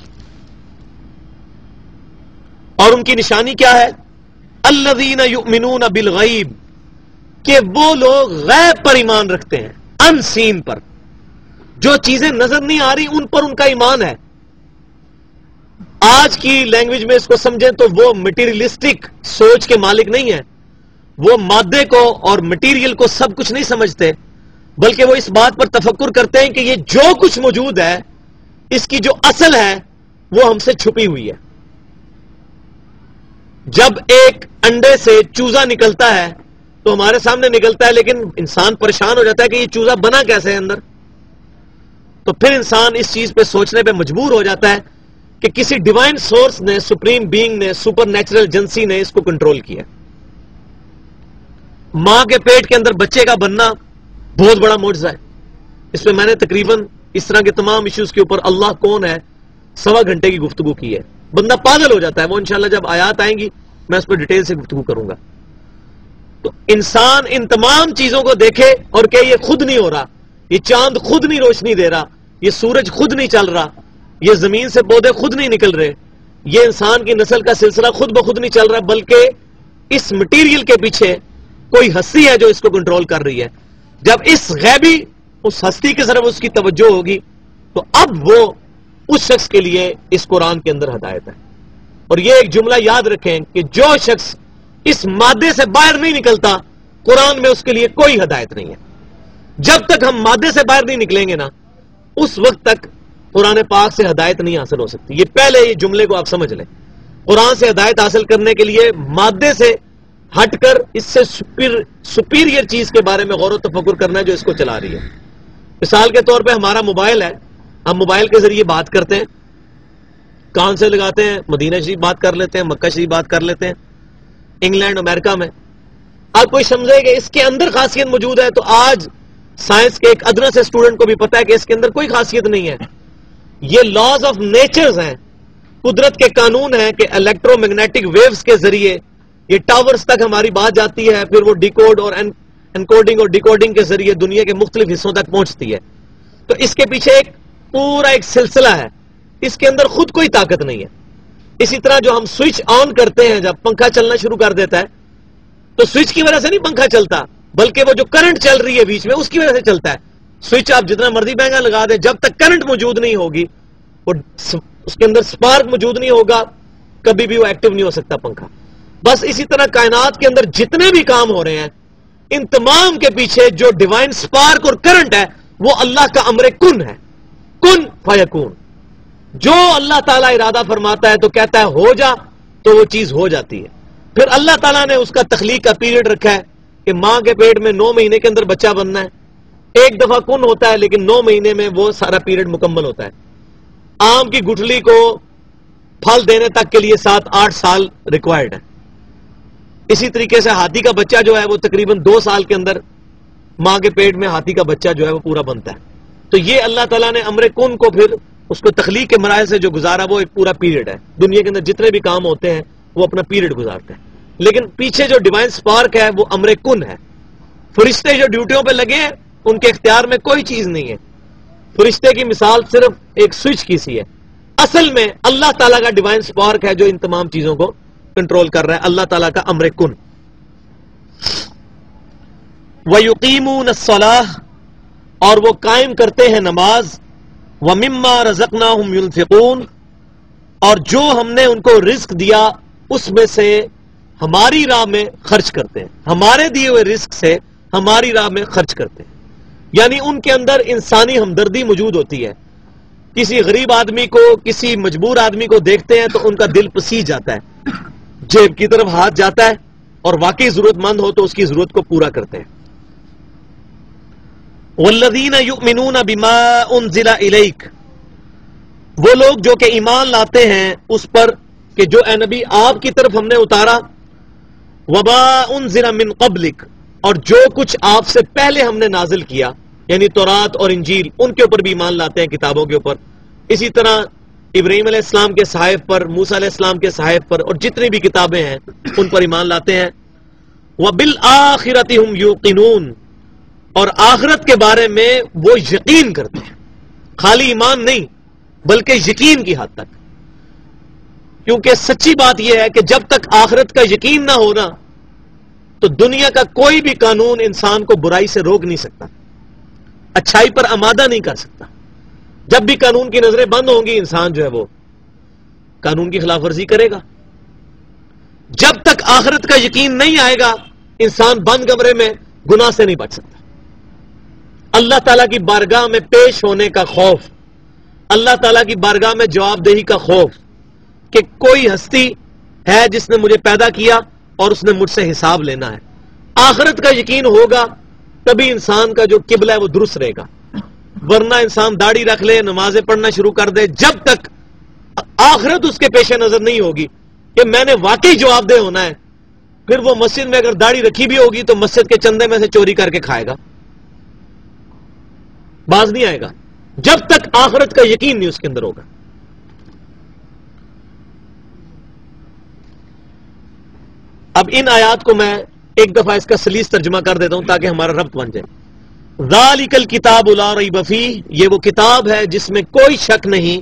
اور ان کی نشانی کیا ہے؟ الذین یؤمنون بالغیب، کہ وہ لوگ غیب پر ایمان رکھتے ہیں، ان سین پر، جو چیزیں نظر نہیں آ رہی ان پر ان کا ایمان ہے. آج کی لینگویج میں اس کو سمجھیں تو وہ مٹیریلسٹک سوچ کے مالک نہیں ہے. وہ مادے کو اور مٹیریل کو سب کچھ نہیں سمجھتے، بلکہ وہ اس بات پر تفکر کرتے ہیں کہ یہ جو کچھ موجود ہے اس کی جو اصل ہے وہ ہم سے چھپی ہوئی ہے. جب ایک انڈے سے چوزا نکلتا ہے تو ہمارے سامنے نکلتا ہے، لیکن انسان پریشان ہو جاتا ہے کہ یہ چوزا بنا کیسے ہے اندر. تو پھر انسان اس چیز پہ سوچنے پہ مجبور ہو جاتا ہے کہ کسی ڈیوائن سورس نے، سپریم بینگ نے، سپر نیچرل ایجنسی نے اس کو کنٹرول کیا. ماں کے پیٹ کے اندر بچے کا بننا بہت بڑا معجزہ ہے. اس پہ میں نے تقریباً اس طرح کے تمام ایشوز کے اوپر اللہ کون ہے 1.25 گھنٹے کی گفتگو کی ہے. بندہ پاگل ہو جاتا ہے. وہ انشاءاللہ جب آیات آئیں گی میں اس پہ ڈیٹیل سے گفتگو کروں گا. تو انسان ان تمام چیزوں کو دیکھے اور کہ یہ خود نہیں ہو رہا، یہ چاند خود نہیں روشنی دے رہا، یہ سورج خود نہیں چل رہا، یہ زمین سے پودے خود نہیں نکل رہے، یہ انسان کی نسل کا سلسلہ خود بخود نہیں چل رہا، بلکہ اس مٹیریل کے پیچھے کوئی ہستی ہے جو اس کو کنٹرول کر رہی ہے. جب اس غیبی اس ہستی کی طرف اس کی توجہ ہوگی تو اب وہ اس شخص کے لیے اس قرآن کے اندر ہدایت ہے. اور یہ ایک جملہ یاد رکھیں کہ جو شخص اس مادے سے باہر نہیں نکلتا قرآن میں اس کے لیے کوئی ہدایت نہیں ہے. جب تک ہم مادے سے باہر نہیں نکلیں گے نا اس وقت تک قرآن پاک سے ہدایت نہیں حاصل ہو سکتی. یہ پہلے یہ جملے کو آپ سمجھ لیں. قرآن سے ہدایت حاصل کرنے کے لیے مادے سے ہٹ کر اس سے سپیریئر چیز کے بارے میں غور و تفکر کرنا ہے جو اس کو چلا رہی ہے. مثال کے طور پہ ہمارا موبائل ہے، ہم موبائل کے ذریعے بات کرتے ہیں، کان سے لگاتے ہیں، مدینہ شریف بات کر لیتے ہیں، مکہ شریف بات کر لیتے ہیں، انگلینڈ امریکہ میں. اب کوئی سمجھے کہ اس کے اندر خاصیت موجود ہے، تو آج سائنس کے ایک ادنا سے اسٹوڈنٹ کو بھی پتا ہے کہ اس کے اندر کوئی خاصیت نہیں ہے. یہ لاز آف نیچرز ہیں، قدرت کے قانون ہیں کہ الیکٹرو میگنیٹک ویوز کے ذریعے یہ ٹاورز تک ہماری بات جاتی ہے، پھر وہ ڈیکوڈ اور انکوڈنگ اور ڈیکوڈنگ کے ذریعے دنیا کے مختلف حصوں تک پہنچتی ہے. تو اس کے پیچھے ایک پورا ایک سلسلہ ہے، اس کے اندر خود کوئی طاقت نہیں ہے. اسی طرح جو ہم سوئچ آن کرتے ہیں، جب پنکھا چلنا شروع کر دیتا ہے تو سوئچ کی وجہ سے نہیں پنکھا چلتا، بلکہ وہ جو کرنٹ چل رہی ہے بیچ میں اس کی وجہ سے چلتا ہے. سوئچ آپ جتنا مرضی مہنگا لگا دیں، جب تک کرنٹ موجود نہیں ہوگی، وہ اس کے اندر سپارک موجود نہیں ہوگا، کبھی بھی وہ ایکٹیو نہیں ہو سکتا پنکھا. بس اسی طرح کائنات کے اندر جتنے بھی کام ہو رہے ہیں ان تمام کے پیچھے جو ڈیوائن سپارک اور کرنٹ ہے وہ اللہ کا امر کن ہے. کن فیکون. جو اللہ تعالیٰ ارادہ فرماتا ہے تو کہتا ہے ہو جا تو وہ چیز ہو جاتی ہے. پھر اللہ تعالیٰ نے اس کا تخلیق کا پیریڈ رکھا ہے کہ ماں کے پیٹ میں 9 مہینے کے اندر بچہ بننا ہے. ایک دفعہ کن ہوتا ہے لیکن 9 مہینے میں وہ سارا پیریڈ مکمل ہوتا ہے. آم کی گٹھلی کو پھل دینے تک کے لیے 7-8 سال ریکوائرڈ ہے. اسی طریقے سے ہاتھی کا بچہ جو ہے وہ تقریباً 2 سال کے اندر ماں کے پیٹ میں ہاتھی کا بچہ جو ہے وہ پورا بنتا ہے. تو یہ اللہ تعالیٰ نے امر کن کو پھر اس کو تخلیق کے مراحل سے جو گزارا وہ ایک پورا پیریڈ ہے. دنیا کے اندر جتنے بھی کام ہوتے ہیں وہ اپنا پیریڈ گزارتے ہیں، لیکن پیچھے جو ڈیوائن سپارک ہے وہ امر کن ہے. فرشتے جو ڈیوٹیوں پہ لگے ہیں ان کے اختیار میں کوئی چیز نہیں ہے. فرشتے کی مثال صرف ایک سوئچ کی سی ہے. اصل میں اللہ تعالیٰ کا ڈیوائن سپارک ہے جو ان تمام چیزوں کو کنٹرول کر رہا ہے. اللہ تعالیٰ کا امر کن. وَيُقِيمُونَ الصَّلَاةَ اور وہ قائم کرتے ہیں نماز. وَمِمَّا رَزَقْنَاهُمْ يُنْفِقُونَ اور جو ہم نے ان کو رزق دیا اس میں سے ہماری راہ میں خرچ کرتے ہیں. ہمارے دیے ہوئے رزق سے ہماری راہ میں خرچ کرتے ہیں. یعنی ان کے اندر انسانی ہمدردی موجود ہوتی ہے. کسی غریب آدمی کو کسی مجبور آدمی کو دیکھتے ہیں تو ان کا دل پسیج جاتا ہے, جیب کی طرف ہاتھ جاتا ہے, اور واقعی ضرورت مند ہو تو اس کی ضرورت کو پورا کرتے ہیں. والذین یؤمنون بما انزل الیک وہ لوگ جو کہ ایمان لاتے ہیں اس پر کہ جو اے نبی آپ کی طرف ہم نے اتارا. وما انزل من قبلک اور جو کچھ آپ سے پہلے ہم نے نازل کیا یعنی تورات اور انجیل ان کے اوپر بھی ایمان لاتے ہیں, کتابوں کے اوپر. اسی طرح ابراہیم علیہ السلام کے صحائف پر, موسیٰ علیہ السلام کے صحائف پر اور جتنی بھی کتابیں ہیں ان پر ایمان لاتے ہیں. وبالآخرۃ ہم یوقنون اور آخرت کے بارے میں وہ یقین کرتے ہیں, خالی ایمان نہیں بلکہ یقین کی حد تک. کیونکہ سچی بات یہ ہے کہ جب تک آخرت کا یقین نہ ہونا تو دنیا کا کوئی بھی قانون انسان کو برائی سے روک نہیں سکتا, اچھائی پر آمادہ نہیں کر سکتا. جب بھی قانون کی نظریں بند ہوں گی انسان جو ہے وہ قانون کی خلاف ورزی کرے گا. جب تک آخرت کا یقین نہیں آئے گا انسان بند کمرے میں گناہ سے نہیں بچ سکتا. اللہ تعالیٰ کی بارگاہ میں پیش ہونے کا خوف, اللہ تعالیٰ کی بارگاہ میں جواب دہی کا خوف کہ کوئی ہستی ہے جس نے مجھے پیدا کیا اور اس نے مجھ سے حساب لینا ہے. آخرت کا یقین ہوگا تبھی انسان کا جو قبلہ ہے وہ درست رہے گا. ورنہ انسان داڑھی رکھ لے, نمازیں پڑھنا شروع کر دے, جب تک آخرت اس کے پیش نظر نہیں ہوگی کہ میں نے واقعی جواب دہ ہونا ہے, پھر وہ مسجد میں اگر داڑھی رکھی بھی ہوگی تو مسجد کے چندے میں سے چوری کر کے کھائے گا, باز نہیں آئے گا جب تک آخرت کا یقین نہیں اس کے اندر ہوگا. اب ان آیات کو میں ایک دفعہ اس کا سلیس ترجمہ کر دیتا ہوں تاکہ ہمارا ربط بن جائے. ذالک الکتاب لا ریب فیہ یہ وہ کتاب ہے جس میں کوئی شک نہیں.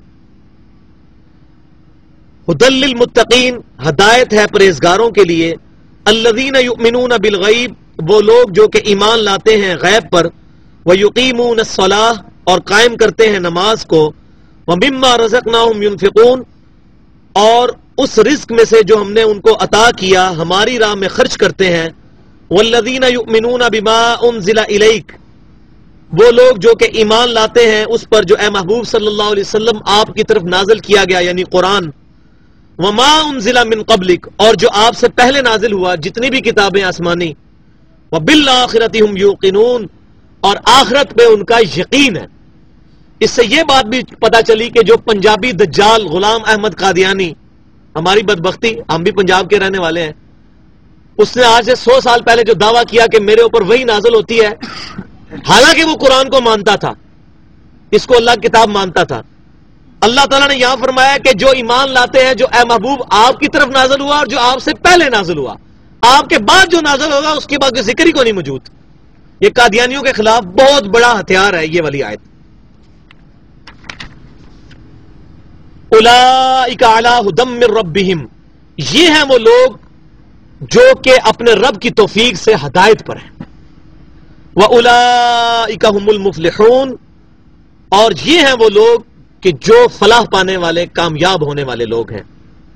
ھدی للمتقین ہدایت ہے پرہیزگاروں کے لیے. الذین یؤمنون بالغیب وہ لوگ جو کہ ایمان لاتے ہیں غیب پر. ویقیمون الصلاۃ اور قائم کرتے ہیں نماز کو. ومما رزقناہم ینفقون اور اس رزق میں سے جو ہم نے ان کو عطا کیا ہماری راہ میں خرچ کرتے ہیں. والذین یؤمنون بما انزل الیک وہ لوگ جو کہ ایمان لاتے ہیں اس پر جو اے محبوب صلی اللہ علیہ وسلم آپ کی طرف نازل کیا گیا یعنی قرآن. وما انزل من قبلک اور جو آپ سے پہلے نازل ہوا جتنی بھی کتابیں آسمانی. وبالآخرۃ ہم یوقنون اور آخرت پہ ان کا یقین ہے. اس سے یہ بات بھی پتا چلی کہ جو پنجابی دجال غلام احمد قادیانی, ہماری بدبختی ہم بھی پنجاب کے رہنے والے ہیں, اس نے آج سے 100 سال پہلے جو دعویٰ کیا کہ میرے اوپر وہی نازل ہوتی ہے, حالانکہ وہ قرآن کو مانتا تھا, اس کو اللہ کی کتاب مانتا تھا. اللہ تعالیٰ نے یہاں فرمایا کہ جو ایمان لاتے ہیں جو اے محبوب آپ کی طرف نازل ہوا اور جو آپ سے پہلے نازل ہوا, آپ کے بعد جو نازل ہوگا اس کے بعد کوئی ذکر ہی کو نہیں موجود. یہ قادیانیوں کے خلاف بہت بڑا ہتھیار ہے یہ والی آیت. اولئک علی ھدی من ربہم یہ ہیں وہ لوگ جو کہ اپنے رب کی توفیق سے ہدایت پر ہیں. وَأُولَئِكَ هُمُ الْمُفْلِحُونَ اور یہ ہیں وہ لوگ کہ جو فلاح پانے والے کامیاب ہونے والے لوگ ہیں.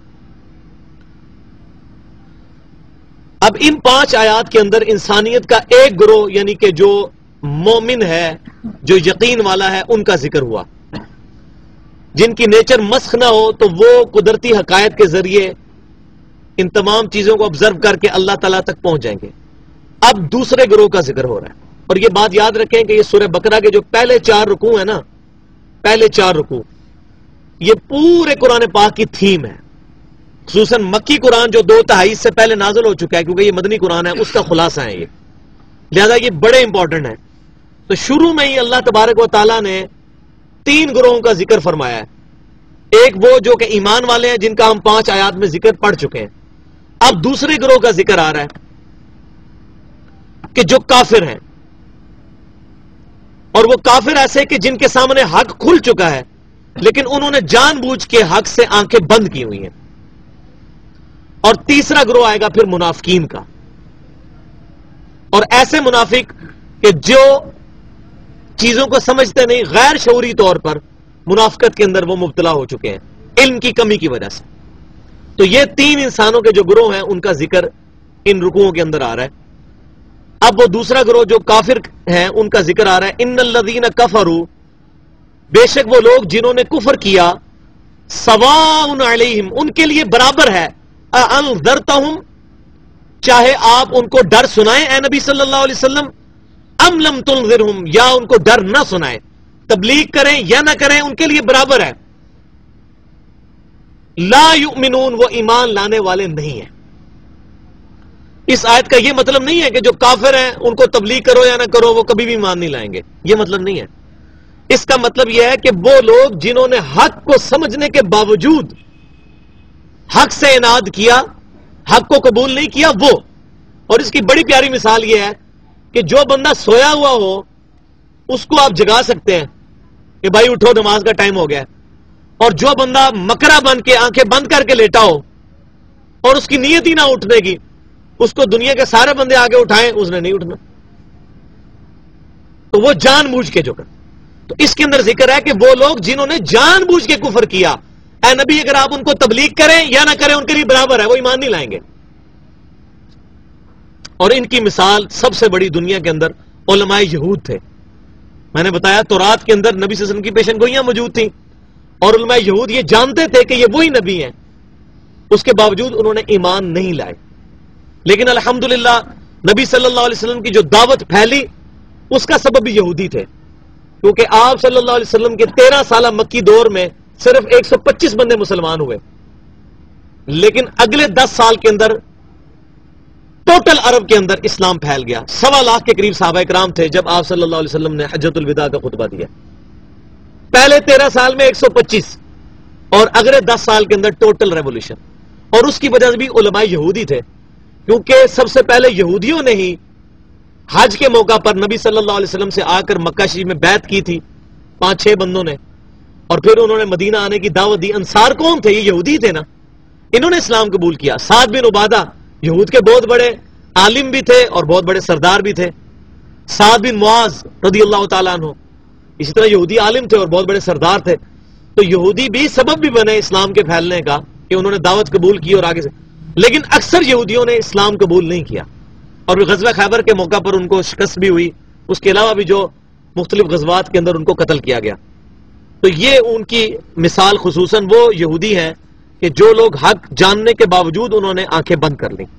اب ان 5 آیات کے اندر انسانیت کا ایک گروہ یعنی کہ جو مومن ہے جو یقین والا ہے ان کا ذکر ہوا, جن کی نیچر مسخ نہ ہو تو وہ قدرتی حقائق کے ذریعے ان تمام چیزوں کو آبزرو کر کے اللہ تعالیٰ تک پہنچ جائیں گے. اب دوسرے گروہ کا ذکر ہو رہا ہے, اور یہ بات یاد رکھیں کہ یہ سورہ بقرہ کے جو پہلے 4 رکوع ہیں نا, پہلے 4 رکوع یہ پورے قرآن پاک کی تھیم ہے. خصوصاً مکی قرآن جو 2/3 سے پہلے نازل ہو چکا ہے کیونکہ یہ مدنی قرآن ہے, اس کا خلاصہ ہے یہ, لہذا یہ بڑے امپورٹنٹ ہیں. تو شروع میں ہی اللہ تبارک و تعالیٰ نے 3 گروہوں کا ذکر فرمایا ہے. ایک وہ جو کہ ایمان والے ہیں جن کا ہم 5 آیات میں ذکر پڑھ چکے ہیں. اب دوسرے گروہ کا ذکر آ رہا ہے. کہ جو کافر ہیں، اور وہ کافر ایسے کہ جن کے سامنے حق کھل چکا ہے لیکن انہوں نے جان بوجھ کے حق سے آنکھیں بند کی ہوئی ہیں. اور تیسرا گروہ آئے گا پھر منافقین کا، اور ایسے منافق کہ جو چیزوں کو سمجھتے نہیں، غیر شعوری طور پر منافقت کے اندر وہ مبتلا ہو چکے ہیں علم کی کمی کی وجہ سے. تو یہ تین انسانوں کے جو گروہ ہیں ان کا ذکر ان رکوعوں کے اندر آ رہا ہے. اب وہ دوسرا گروہ جو کافر ہیں ان کا ذکر آ رہا ہے. ان الذین کفروا، بے شک وہ لوگ جنہوں نے کفر کیا، سواء علیہم، ان کے لیے برابر ہے، انذرتہم، چاہے آپ ان کو ڈر سنائیں اے نبی صلی اللہ علیہ وسلم، ام لم تنذرہم، یا ان کو ڈر نہ سنائیں، تبلیغ کریں یا نہ کریں ان کے لیے برابر ہے. لا یؤمنون، وہ ایمان لانے والے نہیں ہیں. اس آیت کا یہ مطلب نہیں ہے کہ جو کافر ہیں ان کو تبلیغ کرو یا نہ کرو وہ کبھی بھی ایمان نہیں لائیں گے، یہ مطلب نہیں ہے. اس کا مطلب یہ ہے کہ وہ لوگ جنہوں نے حق کو سمجھنے کے باوجود حق سے اناد کیا، حق کو قبول نہیں کیا، وہ. اور اس کی بڑی پیاری مثال یہ ہے کہ جو بندہ سویا ہوا ہو اس کو آپ جگا سکتے ہیں کہ بھائی اٹھو نماز کا ٹائم ہو گیا ہے، اور جو بندہ مکرا بن کے آنکھیں بند کر کے لیٹا ہو اور اس کی نیت ہی نہ اٹھنے کی، اس کو دنیا کے سارے بندے آگے اٹھائیں اس نے نہیں اٹھنا. تو وہ جان بوجھ کے جو کر. تو اس کے اندر ذکر ہے کہ وہ لوگ جنہوں نے جان بوجھ کے کفر کیا، اے نبی اگر آپ ان کو تبلیغ کریں یا نہ کریں ان کے لیے برابر ہے، وہ ایمان نہیں لائیں گے. اور ان کی مثال سب سے بڑی دنیا کے اندر علماء یہود تھے. میں نے بتایا تورات کے اندر نبی صلی اللہ علیہ وسلم کی پیشن گوئیاں موجود تھیں، اور علماء یہود یہ جانتے تھے کہ یہ وہی نبی ہیں، اس کے باوجود انہوں نے ایمان نہیں لائے. لیکن الحمدللہ نبی صلی اللہ علیہ وسلم کی جو دعوت پھیلی اس کا سبب بھی یہودی تھے، کیونکہ آپ صلی اللہ علیہ وسلم کے 13 سالہ مکی دور میں صرف 125 بندے مسلمان ہوئے، لیکن اگلے 10 سال کے اندر ٹوٹل عرب کے اندر اسلام پھیل گیا. 1.25 لاکھ کے قریب صحابہ کرام تھے جب آپ صلی اللہ علیہ وسلم نے حجۃ الوداع کا خطبہ دیا. پہلے 13 سال میں 125 اور اگلے 10 سال کے اندر ٹوٹل ریولوشن. اور اس کی وجہ سے بھی علماء یہودی تھے، کیونکہ سب سے پہلے یہودیوں نے ہی حج کے موقع پر نبی صلی اللہ علیہ وسلم سے آ کر مکہ شریف میں بیعت کی تھی 5-6 بندوں نے، اور پھر انہوں نے مدینہ آنے کی دعوت دی. انصار کون تھے؟ یہ یہودی تھے نا، انہوں نے اسلام قبول کیا. سعد بن عبادہ یہود کے بہت بڑے عالم بھی تھے اور بہت بڑے سردار بھی تھے. سعد بن معاذ رضی اللہ تعالیٰ عنہ اسی طرح یہودی عالم تھے اور بہت بڑے سردار تھے. تو یہودی بھی سبب بھی بنے اسلام کے پھیلنے کا کہ انہوں نے دعوت قبول کی اور آگے سے. لیکن اکثر یہودیوں نے اسلام قبول نہیں کیا، اور غزوہ خیبر کے موقع پر ان کو شکست بھی ہوئی. اس کے علاوہ بھی جو مختلف غزوات کے اندر ان کو قتل کیا گیا. تو یہ ان کی مثال خصوصاً وہ یہودی ہیں کہ جو لوگ حق جاننے کے باوجود انہوں نے آنکھیں بند کر لیں.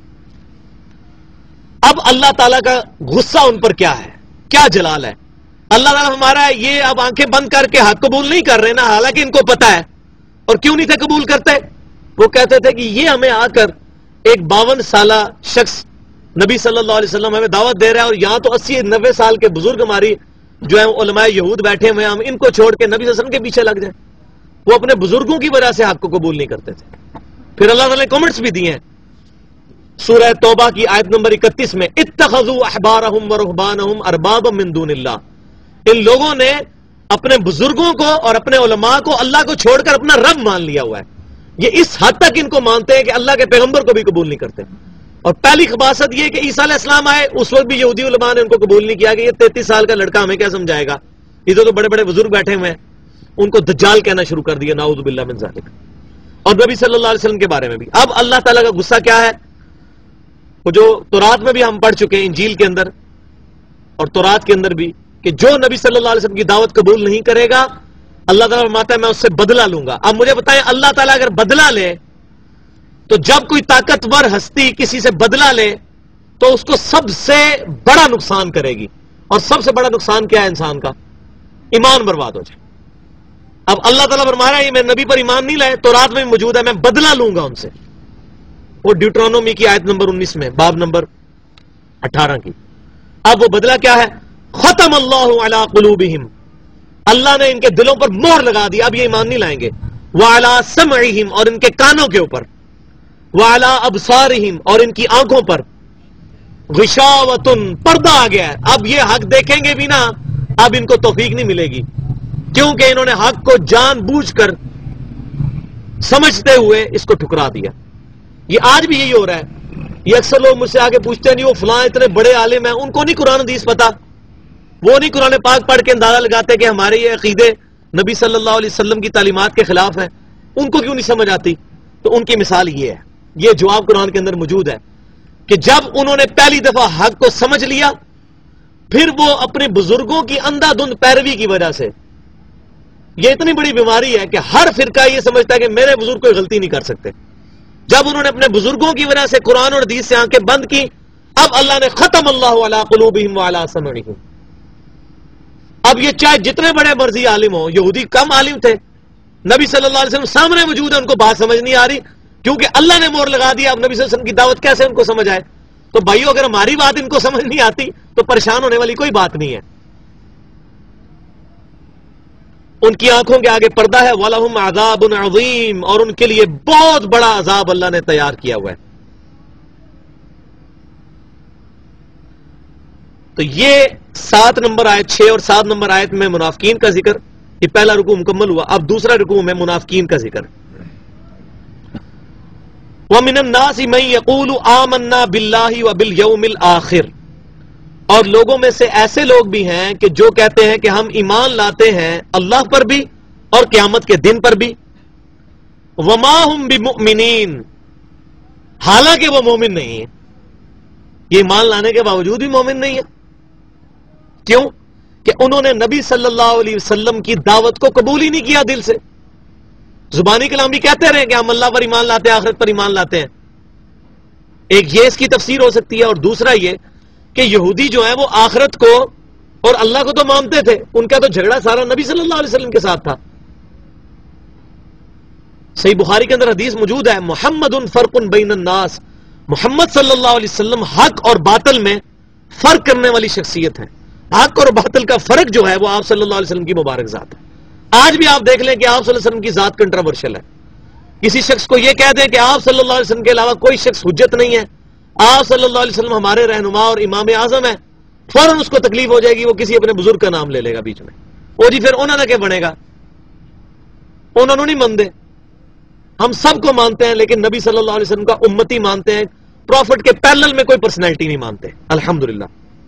اب اللہ تعالیٰ کا غصہ ان پر کیا ہے، کیا جلال ہے. اللہ تعالیٰ ہمارا یہ اب آنکھیں بند کر کے حق قبول نہیں کر رہے نا، حالانکہ ان کو پتا ہے. اور کیوں نہیں تھے قبول کرتے؟ وہ کہتے تھے کہ یہ ہمیں آ کر ایک 52 سالہ شخص نبی صلی اللہ علیہ وسلم ہمیں دعوت دے رہا ہے، اور یہاں تو 80-90 سال کے بزرگ ہماری جو ہیں علماء یہود بیٹھے ہوئے ہیں، ہم ان کو چھوڑ کے نبی صلی اللہ علیہ وسلم کے پیچھے لگ جائیں. وہ اپنے بزرگوں کی وجہ سے حق کو قبول نہیں کرتے تھے. پھر اللہ تعالیٰ نے کمنٹس بھی دیے ہیں سورہ توبہ کی آیت نمبر 31 میں، اتخذوا احبارہم ورہبانہم اربابا من دون اللہ. ان لوگوں نے اپنے بزرگوں کو اور اپنے علماء کو اللہ کو چھوڑ کر اپنا رب مان لیا ہوا ہے. یہ اس حد تک ان کو مانتے ہیں کہ اللہ کے پیغمبر کو بھی قبول نہیں کرتے. اور پہلی خباثت یہ کہ عیسیٰ علیہ السلام آئے، اس وقت بھی یہودی علماء نے ان کو قبول نہیں کیا کہ یہ 33 سال کا لڑکا ہمیں کیا سمجھائے گا، ادھر تو بڑے بڑے بزرگ بیٹھے ہوئے ہیں. ان کو دجال کہنا شروع کر دیا، نعوذ باللہ من ذالک. اور نبی صلی اللہ علیہ وسلم کے بارے میں بھی. اب اللہ تعالیٰ کا غصہ کیا ہے، وہ جو تورات میں بھی ہم پڑھ چکے ہیں، انجیل کے اندر اور تورات کے اندر بھی، کہ جو نبی صلی اللہ علیہ وسلم کی دعوت قبول نہیں کرے گا اللہ تعالیٰ فرماتا ہے میں اس سے بدلہ لوں گا. اب مجھے بتائیں، اللہ تعالیٰ اگر بدلہ لے تو جب کوئی طاقتور ہستی کسی سے بدلہ لے تو اس کو سب سے بڑا نقصان کرے گی. اور سب سے بڑا نقصان کیا ہے انسان کا؟ ایمان برباد ہو جائے. اب اللہ تعالیٰ فرما رہا ہے یہ میں نبی پر ایمان نہیں لائے، تورات میں بھی موجود ہے، میں بدلہ لوں گا ان سے. وہ ڈیوٹرانومی کی آیت نمبر 19 میں، باب نمبر 18 کی. اب وہ بدلہ کیا ہے؟ ختم اللہ علی قلوبہم، اللہ نے ان کے دلوں پر مہر لگا دی، اب یہ ایمان نہیں لائیں گے. وعلی سمعہم، اور ان کے کانوں کے اوپر. وعلی ابصارہم، اور ان کی آنکھوں پر. غشاوتن، پردہ آ گیا ہے، اب یہ حق دیکھیں گے بھی نا، اب ان کو توفیق نہیں ملے گی، کیونکہ انہوں نے حق کو جان بوجھ کر سمجھتے ہوئے اس کو ٹھکرا دیا۔ یہ آج بھی یہی ہو رہا ہے۔ یہ اکثر لوگ مجھ سے آگے پوچھتے ہیں نہیں وہ فلاں اتنے بڑے عالم ہیں، ان کو نہیں قرآن حدیث پتا، وہ نہیں قرآن پاک پڑھ کے اندازہ لگاتے کہ ہمارے یہ عقیدے نبی صلی اللہ علیہ وسلم کی تعلیمات کے خلاف ہیں، ان کو کیوں نہیں سمجھ آتی؟ تو ان کی مثال یہ ہے، یہ جواب قرآن کے اندر موجود ہے کہ جب انہوں نے پہلی دفعہ حق کو سمجھ لیا، پھر وہ اپنے بزرگوں کی اندھا دھند پیروی کی وجہ سے، یہ اتنی بڑی بیماری ہے کہ ہر فرقہ یہ سمجھتا ہے کہ میرے بزرگ کوئی غلطی نہیں کر سکتے، جب انہوں نے اپنے بزرگوں کی وجہ سے قرآن اور حدیث سے آنکھیں بند کی، اب اللہ نے ختم اللہ علی قلوبہم وعلی سمعہم۔ اب یہ چاہے جتنے بڑے مرضی عالم ہوں، یہودی کم عالم تھے، نبی صلی اللہ علیہ وسلم سامنے موجود ہے، ان کو بات سمجھ نہیں آ رہی کیونکہ اللہ نے مور لگا دیا، اب نبی صلی اللہ علیہ وسلم کی دعوت کیسے ان کو سمجھ آئے؟ تو بھائیو اگر ہماری بات ان کو سمجھ نہیں آتی تو پریشان ہونے والی کوئی بات نہیں ہے۔ ان کی آنکھوں کے آگے پردہ ہے، وَلَهُمْ عَذَابٌ عَظِيمٌ، اور ان کے لیے بہت بڑا عذاب اللہ نے تیار کیا ہوا ہے۔ تو یہ 7 نمبر آیت 6 اور 7 نمبر آیت میں منافقین کا ذکر، یہ پہلا رکوع مکمل ہوا، اب دوسرا رکوع میں منافقین کا ذکر۔ وَمِنَ النَّاسِ مَن يَقُولُ آمَنَّا بِاللَّهِ وَبِالْيَوْمِ الْآخِرِ، اور لوگوں میں سے ایسے لوگ بھی ہیں کہ جو کہتے ہیں کہ ہم ایمان لاتے ہیں اللہ پر بھی اور قیامت کے دن پر بھی، وَمَا هُمْ بِمُؤْمِنِينَ، حالانکہ وہ مومن نہیں ہیں، یہ ایمان لانے کے باوجود بھی مومن نہیں ہے۔ کیوں؟ کہ انہوں نے نبی صلی اللہ علیہ وسلم کی دعوت کو قبول ہی نہیں کیا دل سے، زبانی کلام بھی کہتے رہے کہ ہم اللہ پر ایمان لاتے ہیں، آخرت پر ایمان لاتے ہیں۔ ایک یہ اس کی تفسیر ہو سکتی ہے، اور دوسرا یہ کہ یہودی جو ہیں وہ آخرت کو اور اللہ کو تو مانتے تھے، ان کا تو جھگڑا سارا نبی صلی اللہ علیہ وسلم کے ساتھ تھا۔ صحیح بخاری کے اندر حدیث موجود ہے، محمد فرق بین الناس، محمد صلی اللہ علیہ وسلم حق اور باطل میں فرق کرنے والی شخصیت ہے۔ حق اور باطل کا فرق جو ہے وہ آپ صلی اللہ علیہ وسلم کی مبارک ذات ہے۔ آج بھی آپ دیکھ لیں کہ آپ صلی اللہ علیہ وسلم کی ذات کنٹروورشل ہے، کسی شخص کو یہ کہہ دیں کہ آپ صلی اللہ علیہ وسلم کے علاوہ کوئی شخص حجت نہیں ہے، آپ صلی اللہ علیہ وسلم ہمارے رہنما اور امام اعظم ہے، فوراً اس کو تکلیف ہو جائے گی، وہ کسی اپنے بزرگ کا نام لے لے گا بیچ میں، وہ جی پھر انہوں نے کیا بنے گا، انہوں نے نہیں مانتے، ہم سب کو مانتے ہیں لیکن نبی صلی اللہ علیہ وسلم کا امتی مانتے ہیں، پروفٹ کے پیرلل میں کوئی پرسنالٹی نہیں مانتے، الحمدللہ۔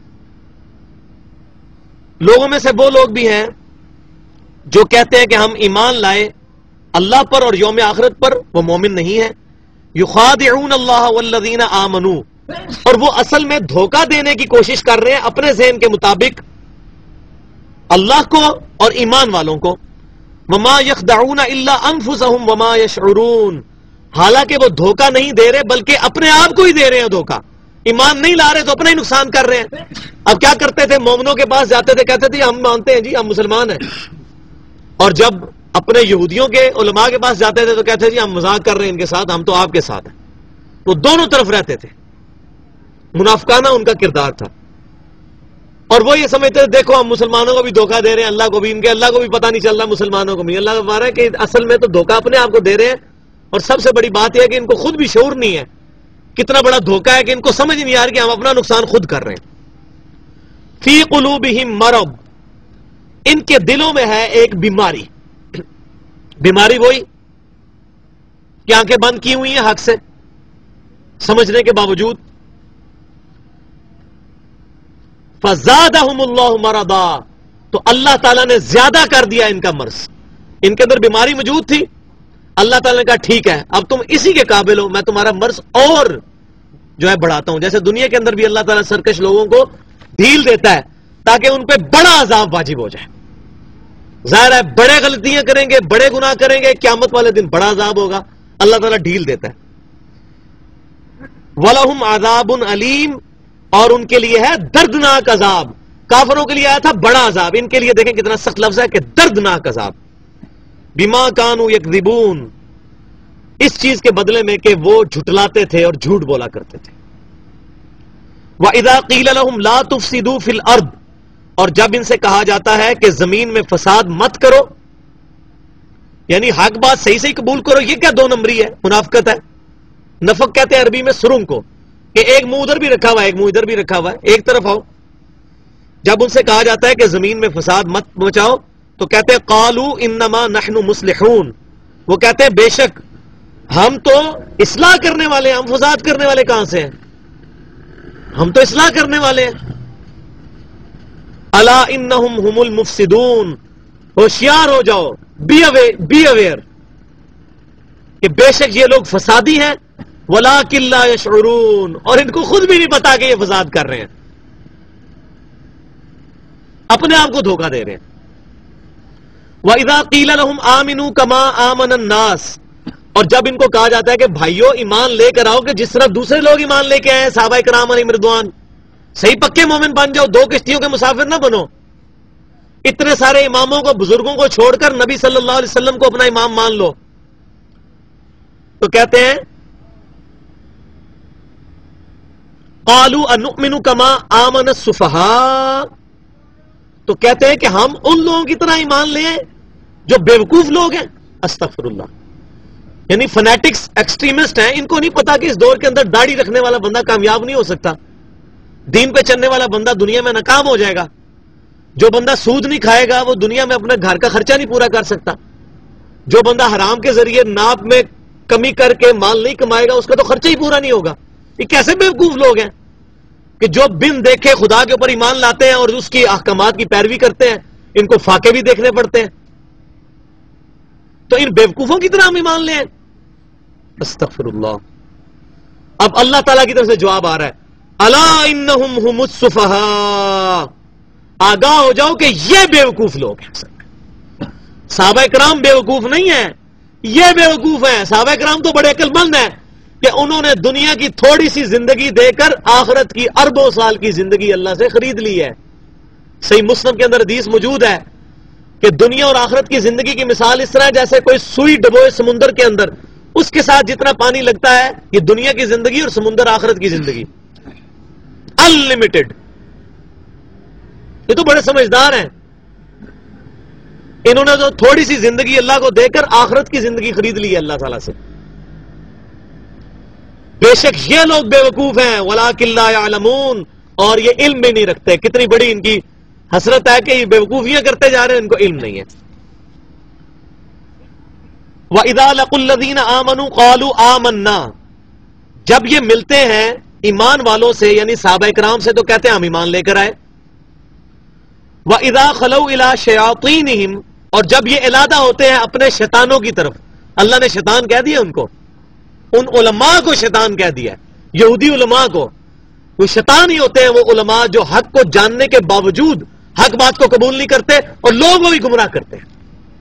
لوگوں میں سے وہ لوگ بھی ہیں جو کہتے ہیں کہ ہم ایمان لائے اللہ پر اور یوم آخرت پر، وہ مومن نہیں ہے۔ یخادعون اللہ والذین آمنوا، اور وہ اصل میں دھوکہ دینے کی کوشش کر رہے ہیں اپنے ذہن کے مطابق اللہ کو اور ایمان والوں کو۔ وما یخدعون الا انفسهم وما یشعرون، حالانکہ وہ دھوکہ نہیں دے رہے بلکہ اپنے آپ کو ہی دے رہے ہیں دھوکہ، ایمان نہیں لا رہے تو اپنا ہی نقصان کر رہے ہیں۔ اب کیا کرتے تھے، مومنوں کے پاس جاتے تھے، کہتے تھے ہم مانتے ہیں جی ہم مسلمان ہیں، اور جب اپنے یہودیوں کے علماء کے پاس جاتے تھے تو کہتے تھے جی ہم مذاق کر رہے ہیں ان کے ساتھ، ہم تو آپ کے ساتھ ہیں۔ وہ دونوں طرف رہتے تھے، منافقانہ ان کا کردار تھا، اور وہ یہ سمجھتے تھے دیکھو ہم مسلمانوں کو بھی دھوکہ دے رہے ہیں، اللہ کو بھی، ان کے اللہ کو بھی پتہ نہیں چل رہا، مسلمانوں کو بھی۔ اللہ کا ہے کہ اصل میں تو دھوکہ اپنے آپ کو دے رہے ہیں، اور سب سے بڑی بات یہ ہے کہ ان کو خود بھی شعور نہیں ہے، کتنا بڑا دھوکہ ہے کہ ان کو سمجھ نہیں آ رہی کہ ہم اپنا نقصان خود کر رہے ہیں۔ فی قلوبہم مرض، ان کے دلوں میں ہے ایک بیماری، بیماری وہی کہ آنکھیں بند کی ہوئی ہیں حق سے سمجھنے کے باوجود۔ فزادہم اللہ مرضا، تو اللہ تعالیٰ نے زیادہ کر دیا ان کا مرض، ان کے اندر بیماری موجود تھی، اللہ تعالیٰ نے کہا ٹھیک ہے اب تم اسی کے قابل ہو، میں تمہارا مرض اور جو ہے بڑھاتا ہوں۔ جیسے دنیا کے اندر بھی اللہ تعالیٰ سرکش لوگوں کو ڈھیل دیتا ہے تاکہ ان پہ بڑا عذاب واجب ہو جائے، ظاہر ہے بڑے غلطیاں کریں گے، بڑے گناہ کریں گے، قیامت والے دن بڑا عذاب ہوگا، اللہ تعالیٰ ڈھیل دیتا ہے۔ وَلَهُمْ عَذَابٌ عَلِيمٌ، اور ان کے لیے ہے دردناک عذاب۔ کافروں کے لیے آیا تھا بڑا عذاب، ان کے لیے دیکھیں کتنا سخت لفظ ہے کہ دردناک عذاب۔ بِمَا كَانُوا يَكْذِبُونَ، اس چیز کے بدلے میں کہ وہ جھٹلاتے تھے اور جھوٹ بولا کرتے تھے۔ وَإِذَا قِيلَ لَهُمْ لَا تُفْسِدُوا فِي الْأَرْضِ، اور جب ان سے کہا جاتا ہے کہ زمین میں فساد مت کرو، یعنی حق بات صحیح صحیح قبول کرو، یہ کیا دو نمبری ہے، منافقت ہے۔ نفق کہتے ہیں عربی میں سرنگ کو، کہ ایک منہ ادھر بھی رکھا ہوا ہے ایک منہ ادھر بھی رکھا ہوا ہے, ایک طرف آؤ. جب ان سے کہا جاتا ہے کہ زمین میں فساد مت مچاؤ تو کہتے ہیں قالوا انما نحن مصلحون, وہ کہتے ہیں بے شک ہم تو اصلاح کرنے والے ہیں, ہم فساد کرنے والے کہاں سے ہیں, ہم تو اصلاح کرنے والے ہیں. الا انہم هم المفسدون, ہوشیار ہو جاؤ, بی اویئر کہ بے شک یہ لوگ فسادی ہیں, ولکن لا یشعرون, اور ان کو خود بھی نہیں پتا کہ یہ فساد کر رہے ہیں, اپنے آپ کو دھوکہ دے رہے ہیں. وَإِذَا قِيلَ لَهُمْ آمِنُوا كَمَا آمَنَ النَّاسِ, اور جب ان کو کہا جاتا ہے کہ بھائیو ایمان لے کر آؤ کہ جس طرح دوسرے لوگ ایمان لے کے آئے, صحابہ کرام علیہم رضوان, صحیح پکے مومن بن جاؤ, دو کشتیوں کے مسافر نہ بنو. اتنے سارے اماموں کو بزرگوں کو چھوڑ کر نبی صلی اللہ علیہ وسلم کو اپنا امام مان لو. تو کہتے ہیں قالوا انؤمن كما آمن السفهاء, تو کہتے ہیں کہ ہم ان لوگوں کی طرح ایمان لیں جو بیوقوف لوگ ہیں. استغفر اللہ, یعنی فنیٹکس ایکسٹریمسٹ ہیں, ان کو نہیں پتا کہ اس دور کے اندر داڑھی رکھنے والا بندہ کامیاب نہیں ہو سکتا, دین پہ چلنے والا بندہ دنیا میں ناکام ہو جائے گا, جو بندہ سود نہیں کھائے گا وہ دنیا میں اپنے گھر کا خرچہ نہیں پورا کر سکتا, جو بندہ حرام کے ذریعے ناپ میں کمی کر کے مال نہیں کمائے گا اس کا تو خرچہ ہی پورا نہیں ہوگا. یہ کیسے بیوقوف لوگ ہیں کہ جو بن دیکھے خدا کے اوپر ایمان لاتے ہیں اور اس کی احکامات کی پیروی کرتے ہیں, ان کو فاقے بھی دیکھنے پڑتے ہیں. تو ان بیوقوفوں کی طرح ہم ایمان لیں. استغفر اللہ. اب اللہ تعالیٰ کی طرف سے جواب آ رہا ہے, الا انہم هم السفہاء, آگاہ ہو جاؤ کہ یہ بیوقوف لوگ ہیں. صحابہ کرام بیوقوف نہیں ہیں, یہ بیوقوف ہیں. صحابہ کرام تو بڑے عقل مند ہیں کہ انہوں نے دنیا کی تھوڑی سی زندگی دے کر آخرت کی اربوں سال کی زندگی اللہ سے خرید لی ہے. صحیح مسلم کے اندر حدیث موجود ہے کہ دنیا اور آخرت کی زندگی کی مثال اس طرح جیسے کوئی سوئی ڈبوئے سمندر کے اندر, اس کے ساتھ جتنا پانی لگتا ہے یہ دنیا کی زندگی اور سمندر آخرت کی زندگی انلمیٹڈ. یہ تو بڑے سمجھدار ہیں, انہوں نے تو تھوڑی سی زندگی اللہ کو دے کر آخرت کی زندگی خرید لی ہے اللہ تعالیٰ سے. بے شک یہ لوگ بیوقوف ہیں, ولکن لا یعلمون, اور یہ علم بھی نہیں رکھتے. کتنی بڑی ان کی حسرت ہے کہ یہ بیوقوفیاں کرتے جا رہے ہیں, ان کو علم نہیں ہے. وَإِذَا لَقُوا الَّذِينَ آمَنُوا قَالُوا آمَنَّا, جب یہ ملتے ہیں ایمان والوں سے یعنی صحابہ کرام سے تو کہتے ہیں ہم ایمان لے کر آئے. وَإِذَا خَلَوْا إِلَىٰ شَيَاطِينِهِمْ, اور جب یہ علادہ ہوتے ہیں اپنے شیطانوں کی طرف. اللہ نے شیطان کہہ دیا ان کو, ان علماء کو شیطان کہہ دیا, یہودی علماء کو. وہ شیطان ہی ہوتے ہیں وہ علماء جو حق کو جاننے کے باوجود حق بات کو قبول نہیں کرتے اور لوگوں کو بھی گمراہ کرتے ہیں.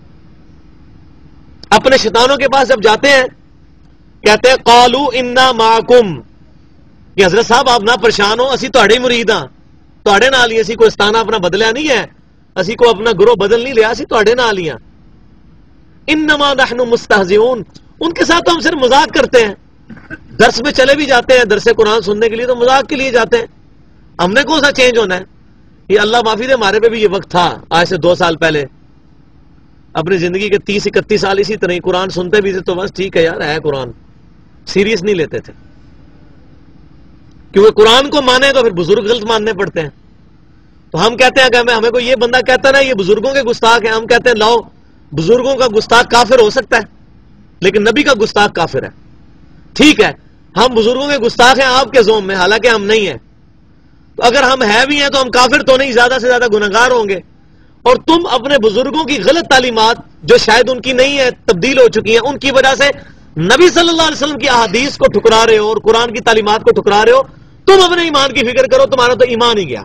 اپنے شیطانوں کے پاس جب جاتے ہیں کہتے ہیں قالوا انا معکم, کہ حضرت صاحب آپ نہ پریشان ہو, اسی تہاڈے مرید ہاں, تہاڈے نال ہی, اسی کو استانہ اپنا بدلیا نہیں ہے, اسی کو اپنا گروہ بدل نہیں لیا, اسی تہاڈے نال ہی ہاں. انما نحن مستہزئون, ان کے ساتھ تو ہم صرف مذاق کرتے ہیں. درس میں چلے بھی جاتے ہیں, درس قرآن سننے کے لیے تو مذاق کے لیے جاتے ہیں. ہم نے کون سا چینج ہونا ہے؟ یہ اللہ معافی دے, ہمارے پہ بھی یہ وقت تھا آج سے 2 سال پہلے. اپنی زندگی کے 30-31 سال اسی طرح قرآن سنتے بھی تھے تو بس ٹھیک ہے یار ہے قرآن, سیریس نہیں لیتے تھے. کیونکہ قرآن کو مانے تو پھر بزرگ غلط ماننے پڑتے ہیں. تو ہم کہتے ہیں کہ ہمیں کوئی یہ بندہ کہتا نا یہ بزرگوں کے گستاخ ہیں, ہم کہتے ہیں لاؤ بزرگوں کا گستاخ کافر ہو سکتا ہے لیکن نبی کا گستاخ کافر ہے. ٹھیک ہے ہم بزرگوں کے گستاخ ہیں آپ کے زوم میں, حالانکہ ہم نہیں ہیں. تو اگر ہم ہیں بھی ہیں تو ہم کافر تو نہیں, زیادہ سے زیادہ گنہگار ہوں گے. اور تم اپنے بزرگوں کی غلط تعلیمات جو شاید ان کی نہیں ہے, تبدیل ہو چکی ہیں, ان کی وجہ سے نبی صلی اللہ علیہ وسلم کی احادیث کو ٹھکرا رہے ہو اور قرآن کی تعلیمات کو ٹھکرا رہے ہو. تم اپنے ایمان کی فکر کرو, تمہارا تو ایمان ہی گیا.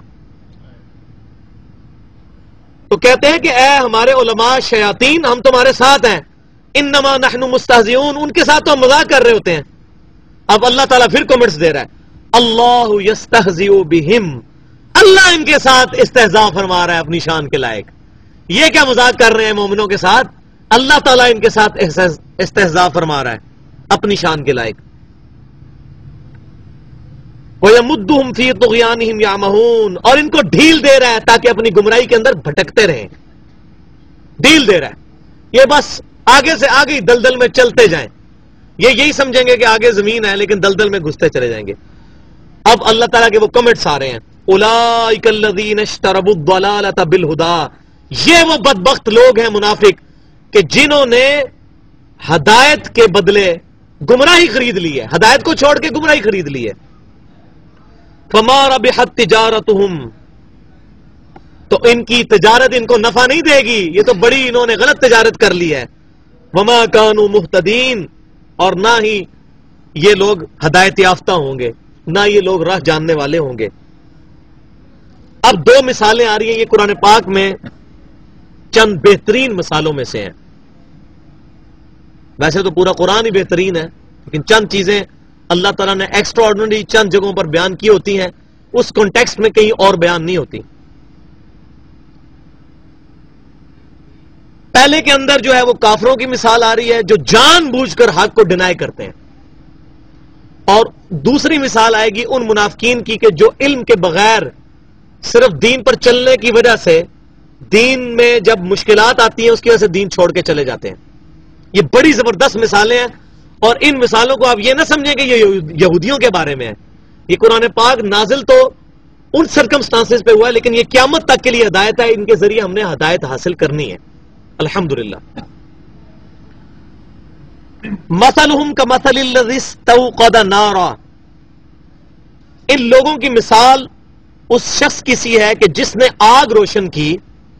تو کہتے ہیں کہ اے ہمارے علماء شیاطین ہم تمہارے ساتھ ہیں. انما نحن مستہزئون, ان کے ساتھ تو ہم مذاق کر رہے ہوتے ہیں. اب اللہ تعالیٰ پھر کمنٹس دے رہا ہے, اللہ یستہزئ بہم, اللہ ان کے ساتھ استہزاء فرما رہا ہے اپنی شان کے لائق. یہ کیا مذاق کر رہے ہیں مومنوں کے ساتھ؟ اللہ تعالیٰ ان کے ساتھ استہزاء فرما رہا ہے اپنی شان کے لائق. وَيَمُدُّهُمْ فِي طُغْيَانِهِمْ يَعْمَهُونَ, اور ان کو ڈھیل دے رہا ہے تاکہ اپنی گمراہی کے اندر بھٹکتے رہیں. ڈھیل دے رہا ہے, یہ بس آگے سے آگے دلدل میں چلتے جائیں. یہ یہی سمجھیں گے کہ آگے زمین ہے لیکن دلدل میں گھستے چلے جائیں گے. اب اللہ تعالیٰ کے وہ کمنٹس آ رہے ہیں، اولئک الذین اشتروا الضلالۃ بالہدی، یہ وہ بدبخت لوگ ہیں منافق کہ جنہوں نے ہدایت کے بدلے گمراہی خرید لی ہے، ہدایت کو چھوڑ کے گمراہی خرید لی ہے. فما ربحت تجارتہم، تو ان کی تجارت ان کو نفع نہیں دے گی، یہ تو بڑی انہوں نے غلط تجارت کر لی ہے. وما کانوا مہتدین، اور نہ ہی یہ لوگ ہدایت یافتہ ہوں گے، نہ یہ لوگ راہ جاننے والے ہوں گے. اب دو مثالیں آ رہی ہیں، یہ قرآن پاک میں چند بہترین مثالوں میں سے ہیں. ویسے تو پورا قرآن ہی بہترین ہے، لیکن چند چیزیں اللہ تعالیٰ نے ایکسٹرا آرڈنری چند جگہوں پر بیان کی ہوتی ہیں، اس کانٹیکسٹ میں کہیں اور بیان نہیں ہوتی. پہلے کے اندر جو ہے وہ کافروں کی مثال آ رہی ہے جو جان بوجھ کر حق کو ڈینائی کرتے ہیں، اور دوسری مثال آئے گی ان منافقین کی کہ جو علم کے بغیر صرف دین پر چلنے کی وجہ سے دین میں جب مشکلات آتی ہیں اس کی وجہ سے دین چھوڑ کے چلے جاتے ہیں. یہ بڑی زبردست مثالیں ہیں، اور ان مثالوں کو آپ یہ نہ سمجھیں کہ یہ یہودیوں کے بارے میں ہے. یہ قرآن پاک نازل تو ان سرکمسٹانسز پہ ہوا ہے، لیکن یہ قیامت تک کے لیے ہدایت ہے. ان کے ذریعے ہم نے ہدایت حاصل کرنی ہے الحمدللہ. مثلہم کمثل الذی استوقد نارا، ان لوگوں کی مثال اس شخص کی سی ہے کہ جس نے آگ روشن کی.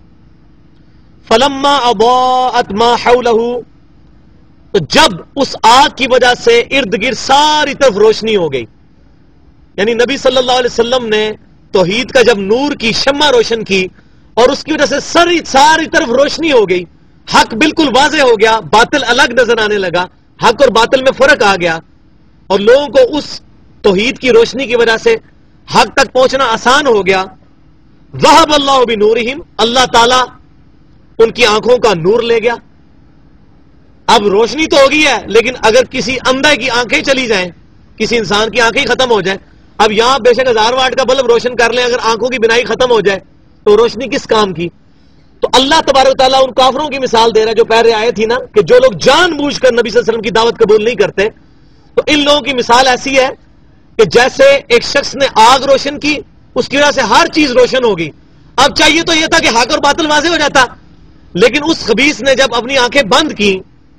فلما اضاءت ما حولہ، تو جب اس آگ کی وجہ سے ارد گرد ساری طرف روشنی ہو گئی، یعنی نبی صلی اللہ علیہ وسلم نے توحید کا جب نور کی شمع روشن کی اور اس کی وجہ سے ساری طرف روشنی ہو گئی، حق بالکل واضح ہو گیا، باطل الگ نظر آنے لگا، حق اور باطل میں فرق آ گیا، اور لوگوں کو اس توحید کی روشنی کی وجہ سے حق تک پہنچنا آسان ہو گیا. ذہب اللہ بنورہم، اللہ تعالی ان کی آنکھوں کا نور لے گیا. اب روشنی تو ہوگی ہے، لیکن اگر کسی اندھے کی آنکھیں چلی جائیں، کسی انسان کی آنکھیں ختم ہو جائیں، اب یہاں بے شک 1000 واٹ کا بلب روشن کر لیں، اگر آنکھوں کی بینائی ختم ہو جائے تو روشنی کس کام کی؟ تو اللہ تبارک و تعالیٰ ان کافروں کی مثال دے رہا ہے جو پہلے آئے تھی نا، کہ جو لوگ جان بوجھ کر نبی صلی اللہ علیہ وسلم کی دعوت قبول نہیں کرتے. تو ان لوگوں کی مثال ایسی ہے کہ جیسے ایک شخص نے آگ روشن کی، اس کی وجہ سے ہر چیز روشن ہوگی. اب چاہیے تو یہ تھا کہ حق اور باطل واضح ہو جاتا، لیکن اس خبیث نے جب اپنی آنکھیں بند کی،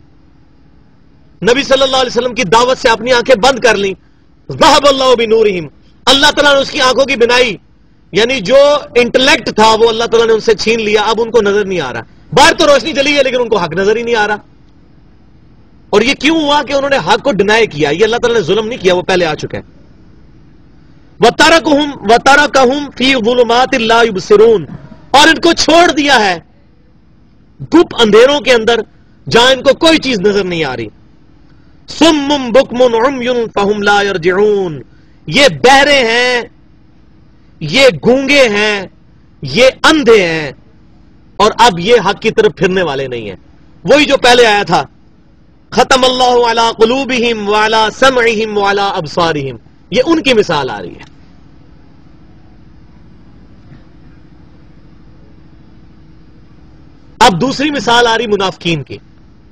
نبی صلی اللہ علیہ وسلم کی دعوت سے اپنی آنکھیں بند کر لیں، ذہب اللہ بنورہم، اللہ تعالیٰ نے اس کی آنکھوں کی بینائی، یعنی جو انٹلیکٹ تھا وہ اللہ تعالیٰ نے ان سے چھین لیا. اب ان کو نظر نہیں آ رہا، باہر تو روشنی چلی ہے لیکن ان کو حق نظر ہی نہیں آ رہا. اور یہ کیوں ہوا کہ انہوں نے حق کو ڈینائی کیا؟ یہ اللہ تعالیٰ نے ظلم نہیں کیا، وہ پہلے آ چکا ہے. وَتَرَكَهُمْ فِي ظُلُمَاتٍ لَا يُبْصِرُونَ، اور ان کو چھوڑ دیا ہے گپ اندھیروں کے اندر جہاں ان کو کوئی چیز نظر نہیں آ رہی. صُمٌّ بُكْمٌ عُمْيٌ فَهُمْ لَا يَرْجِعُونَ، یہ بہرے ہیں، یہ گونگے ہیں، یہ اندھے ہیں، اور اب یہ حق کی طرف پھرنے والے نہیں ہیں. وہی جو پہلے آیا تھا، ختم اللہ علی قلوبہم وعلی سمعہم وعلی ابصارہم، یہ ان کی مثال آ رہی ہے. اب دوسری مثال آ رہی منافقین کی.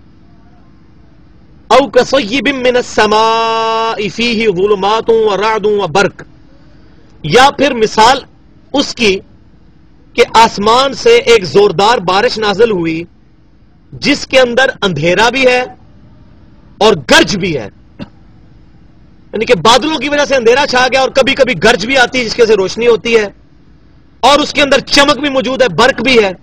او کصیب من السماء فیہ ظلمات ورعد وبرق، یا پھر مثال اس کی کہ آسمان سے ایک زوردار بارش نازل ہوئی جس کے اندر اندھیرا بھی ہے اور گرج بھی ہے، یعنی کہ بادلوں کی وجہ سے اندھیرا چھا گیا اور کبھی کبھی گرج بھی آتی ہے جس کی وجہ سے روشنی ہوتی ہے، اور اس کے اندر چمک بھی موجود ہے، برق بھی ہے.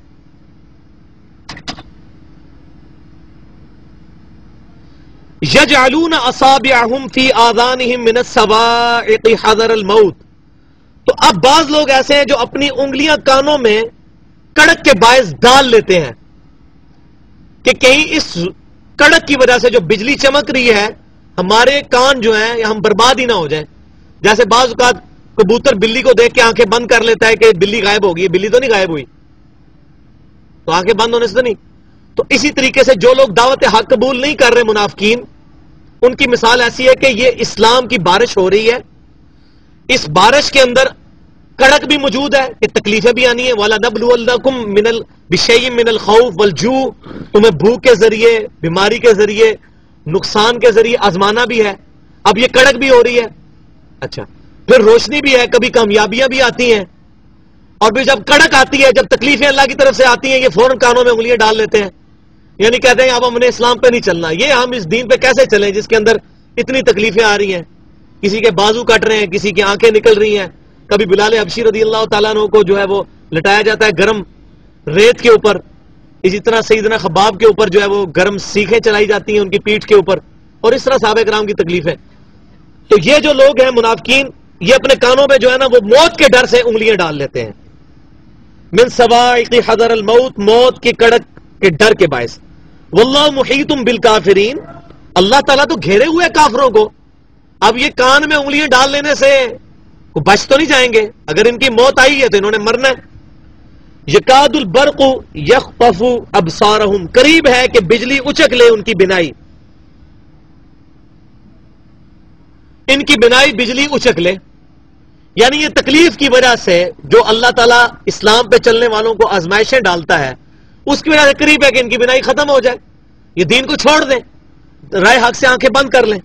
یجعلون اصابعہم فی آذانہم من الصواعق حذر الموت، تو اب بعض لوگ ایسے ہیں جو اپنی انگلیاں کانوں میں کڑک کے باعث ڈال لیتے ہیں کہ کہیں اس کڑک کی وجہ سے جو بجلی چمک رہی ہے ہمارے کان جو ہیں ہم برباد ہی نہ ہو جائیں. جیسے بعض اوقات کبوتر بلی کو دیکھ کے آنکھیں بند کر لیتا ہے کہ بلی غائب ہوگی، بلی تو نہیں غائب ہوئی، تو آنکھیں بند ہونے سے تو نہیں. تو اسی طریقے سے جو لوگ دعوت حق قبول نہیں کر رہے منافقین، ان کی مثال ایسی ہے کہ یہ اسلام کی بارش ہو رہی ہے، اس بارش کے اندر کڑک بھی موجود ہے کہ تکلیفیں بھی آنی ہے. وَلَنَبْلُوَنَّكُمْ بِشَيْءٍ مِّنَ الْخَوْفِ وَالْجُوعِ، تمہیں بھوک کے ذریعے، بیماری کے ذریعے، نقصان کے ذریعے آزمانا بھی ہے. اب یہ کڑک بھی ہو رہی ہے. اچھا، پھر روشنی بھی ہے، کبھی کامیابیاں بھی آتی ہیں، اور پھر جب کڑک آتی ہے، جب تکلیفیں اللہ کی طرف سے آتی ہیں، یہ فوراً کانوں میں انگلیاں ڈال لیتے ہیں، یعنی کہتے ہیں اب ہم نے اسلام پہ نہیں چلنا، یہ ہم اس دین پہ کیسے چلیں جس کے اندر اتنی تکلیفیں آ رہی ہیں، کسی کے بازو کٹ رہے ہیں، کسی کی آنکھیں نکل رہی ہیں، کبھی بلال حبشی رضی اللہ تعالیٰ عنہ کو جو ہے وہ لٹایا جاتا ہے گرم ریت کے اوپر، اسی طرح سیدنا خباب کے اوپر جو ہے وہ گرم سیخیں چلائی جاتی ہیں ان کی پیٹھ کے اوپر، اور اس طرح صحابہ کرام کی تکلیف ہے. تو یہ جو لوگ ہیں منافقین، یہ اپنے کانوں میں جو ہے نا وہ موت کے ڈر سے انگلیاں ڈال لیتے ہیں، من سوائق حذر الموت، موت کی کڑک کے ڈر کے باعث. واللہ محیط بالکافرین، اللہ تعالیٰ تو گھیرے ہوئے کافروں کو. اب یہ کان میں انگلیاں ڈال لینے سے بچ تو نہیں جائیں گے، اگر ان کی موت آئی ہے تو انہوں نے مرنا ہے. یکاد البرق یخطف ابصارہم، قریب ہے کہ بجلی اچک لے ان کی بینائی، ان کی بینائی بجلی اچک لے. یعنی یہ تکلیف کی وجہ سے جو اللہ تعالیٰ اسلام پہ چلنے والوں کو آزمائشیں ڈالتا ہے، اس کی وجہ سے قریب ہے کہ ان کی بینائی ختم ہو جائے، یہ دین کو چھوڑ دیں، رائے حق سے آنکھیں بند کر لیں.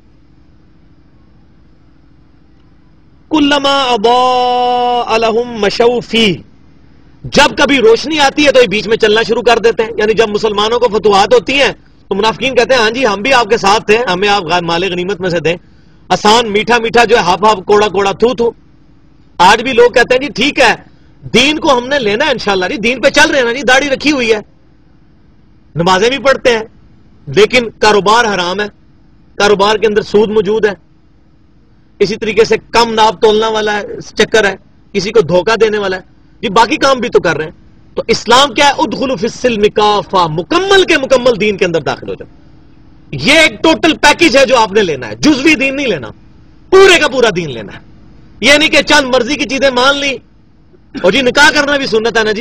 کلما اضاء لهم مشوا فیہ، جب کبھی روشنی آتی ہے تو یہ بیچ میں چلنا شروع کر دیتے ہیں. یعنی جب مسلمانوں کو فتوحات ہوتی ہیں تو منافقین کہتے ہیں ہاں جی ہم بھی آپ کے ساتھ تھے، ہمیں آپ مال غنیمت میں سے دیں، آسان میٹھا میٹھا جو ہے ہاف ہاف کوڑا کوڑا تھو تھو. آج بھی لوگ کہتے ہیں جی ٹھیک ہے دین کو ہم نے لینا ہے انشاءاللہ، جی دین پہ چل رہے ہیں نا، جی داڑھی رکھی ہوئی ہے، نمازیں بھی پڑھتے ہیں، لیکن کاروبار حرام ہے، کاروبار کے اندر سود موجود ہے، اسی طریقے سے کم ناپ تولنا والا ہے چکر ہے، کسی کو دھوکہ دینے والا ہے، یہ باقی کام بھی تو کر رہے ہیں. تو اسلام کیا ہے؟ ادخلوا فی السلم کافہ، مکمل کے مکمل دین کے اندر داخل ہو جاؤ. یہ ایک ٹوٹل پیکج ہے جو آپ نے لینا ہے، جزوی دین نہیں لینا، پورے کا پورا دین لینا ہے. یہ نہیں کہ چند مرضی کی چیزیں مان لی، اور جی نکاح کرنا بھی سنت ہے نا جی،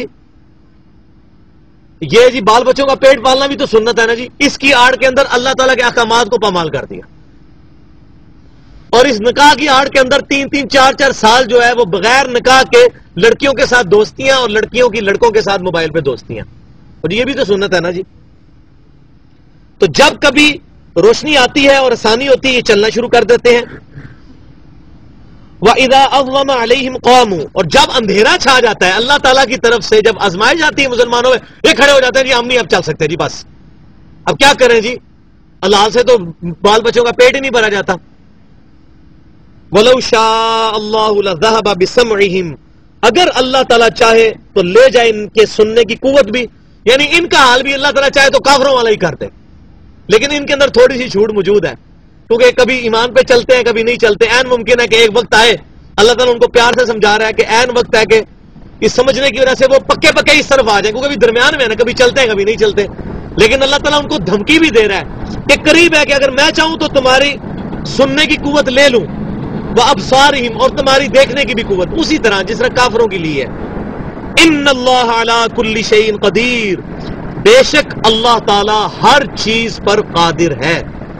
یہ جی بال بچوں کا پیٹ پالنا بھی تو سنت ہے نا جی، اس کی آڑ کے اندر اللہ تعالیٰ کے احکامات کو پامال کر دیا، اور اس نکاح کی آڑ کے اندر 3-3 4-4 سال جو ہے وہ بغیر نکاح کے لڑکیوں کے ساتھ دوستیاں، اور لڑکیوں کی لڑکوں کے ساتھ موبائل پہ دوستیاں، اور یہ بھی تو سنت ہے نا جی. تو جب کبھی روشنی آتی ہے اور آسانی ہوتی ہے یہ چلنا شروع کر دیتے ہیں. وَإِذَا أَظْلَمَ عَلَيْهِمْ قَامُوا، اور جب اندھیرا چھا جاتا ہے اللہ تعالیٰ کی طرف سے، جب آزمائش جاتی ہے مسلمانوں میں، یہ کھڑے ہو جاتے ہیں جی ہم نہیں اب چل سکتے جی، بس اب کیا کریں جی، اللہ سے تو بال بچوں کا پیٹ ہی نہیں بھرا جاتا. وَلَوْ شَاءَ اللَّهُ لَذَهَبَ بِسَمْعِهِمْ، اگر اللہ تعالیٰ چاہے تو لے جائے ان کے سننے کی قوت بھی، یعنی ان کا حال بھی اللہ تعالیٰ چاہے تو کافروں والا ہی کر دے، لیکن ان کے اندر تھوڑی سی چھوٹ موجود ہے، کیونکہ کبھی ایمان پہ چلتے ہیں کبھی نہیں چلتے. عین ممکن ہے کہ ایک وقت آئے، اللہ تعالیٰ ان کو پیار سے سمجھا رہا ہے کہ عین وقت ہے کہ اس سمجھنے کی وجہ سے وہ پکے پکے اس طرف آ جائیں، کیونکہ ابھی درمیان میں ہے نا، کبھی چلتے ہیں کبھی نہیں چلتے. لیکن اللہ تعالیٰ ان کو دھمکی بھی دے رہا ہے کہ قریب ہے کہ اگر میں چاہوں تو تمہاری سننے کی قوت لے لوں، وَأَبْصَارِهِمْ، اور تمہاری دیکھنے کی بھی قوت، اسی طرح جس طرح کافروں کے لیے ہے. ان اللہ علی کل شیء قدیر، بے شک اللہ تعالی ہر چیز پر قادر ہے.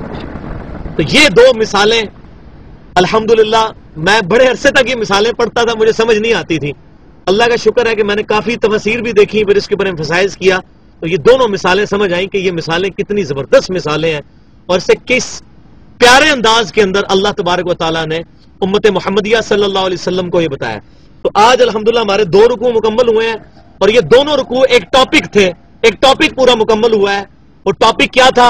تو یہ دو مثالیں الحمدللہ میں بڑے عرصے تک یہ مثالیں پڑھتا تھا، مجھے سمجھ نہیں آتی تھی. اللہ کا شکر ہے کہ میں نے کافی تفاسیر بھی دیکھی، پھر اس کے اوپر ایمفسائز کیا، تو یہ دونوں مثالیں سمجھ آئیں کہ یہ مثالیں کتنی زبردست مثالیں ہیں، اور اسے کس پیارے انداز کے اندر اللہ تبارک و تعالیٰ نے امت محمدیہ صلی اللہ علیہ وسلم کو یہ بتایا. تو آج الحمدللہ ہمارے 2 رکوع مکمل ہوئے ہیں، اور یہ دونوں رکوع ایک ٹاپک تھے، ایک ٹاپک پورا مکمل ہوا ہے. اور ٹاپک کیا تھا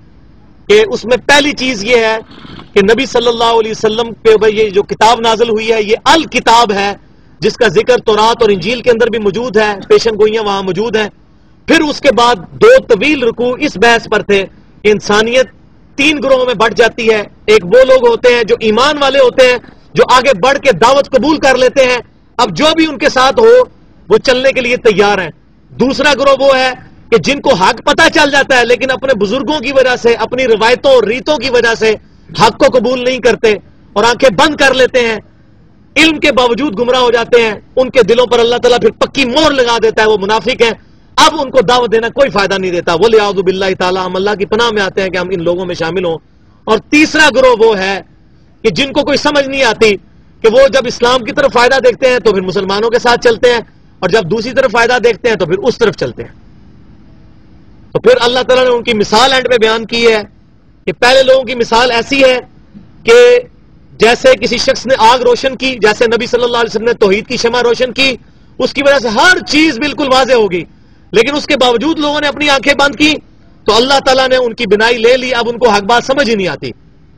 کہ اس میں پہلی چیز یہ ہے کہ نبی صلی اللہ علیہ وسلم کے اوپر یہ جو کتاب نازل ہوئی ہے یہ الکتاب ہے، جس کا ذکر تورات اور انجیل کے اندر بھی موجود ہے، پیشن گوئیاں وہاں موجود ہیں. پھر اس کے بعد 2 طویل رکوع اس بحث پر تھے کہ انسانیت 3 گروہوں میں بٹ جاتی ہے. ایک وہ لوگ ہوتے ہیں جو ایمان والے ہوتے ہیں، جو آگے بڑھ کے دعوت قبول کر لیتے ہیں، اب جو بھی ان کے ساتھ ہو وہ چلنے کے لیے تیار ہیں. دوسرا گروہ وہ ہے کہ جن کو حق پتہ چل جاتا ہے لیکن اپنے بزرگوں کی وجہ سے، اپنی روایتوں اور ریتوں کی وجہ سے حق کو قبول نہیں کرتے اور آنکھیں بند کر لیتے ہیں، علم کے باوجود گمراہ ہو جاتے ہیں. ان کے دلوں پر اللہ تعالیٰ پھر پکی مہر لگا دیتا ہے، وہ منافق ہیں. اب ان کو دعوت دینا کوئی فائدہ نہیں دیتا. وَلِعَوْذُ بِاللَّهِ تعالیٰ، ہم اللہ کی پناہ میں آتے ہیں کہ ہم ان لوگوں میں شامل ہوں. اور تیسرا گروہ وہ ہے کہ جن کو کوئی سمجھ نہیں آتی کہ وہ جب اسلام کی طرف فائدہ دیکھتے ہیں تو پھر مسلمانوں کے ساتھ چلتے ہیں، اور جب دوسری طرف فائدہ دیکھتے ہیں تو پھر اس طرف چلتے ہیں. تو پھر اللہ تعالیٰ نے ان کی مثال اینڈ پہ بیان کی ہے کہ پہلے لوگوں کی مثال ایسی ہے کہ جیسے کسی شخص نے آگ روشن کی، جیسے نبی صلی اللہ علیہ وسلم نے توحید کی شمع روشن کی، اس کی وجہ سے ہر چیز بالکل واضح ہوگی، لیکن اس کے باوجود لوگوں نے اپنی آنکھیں بند کی تو اللہ تعالیٰ نے ان کی بنائی لے لی، اب ان کو حق بات سمجھ ہی نہیں آتی۔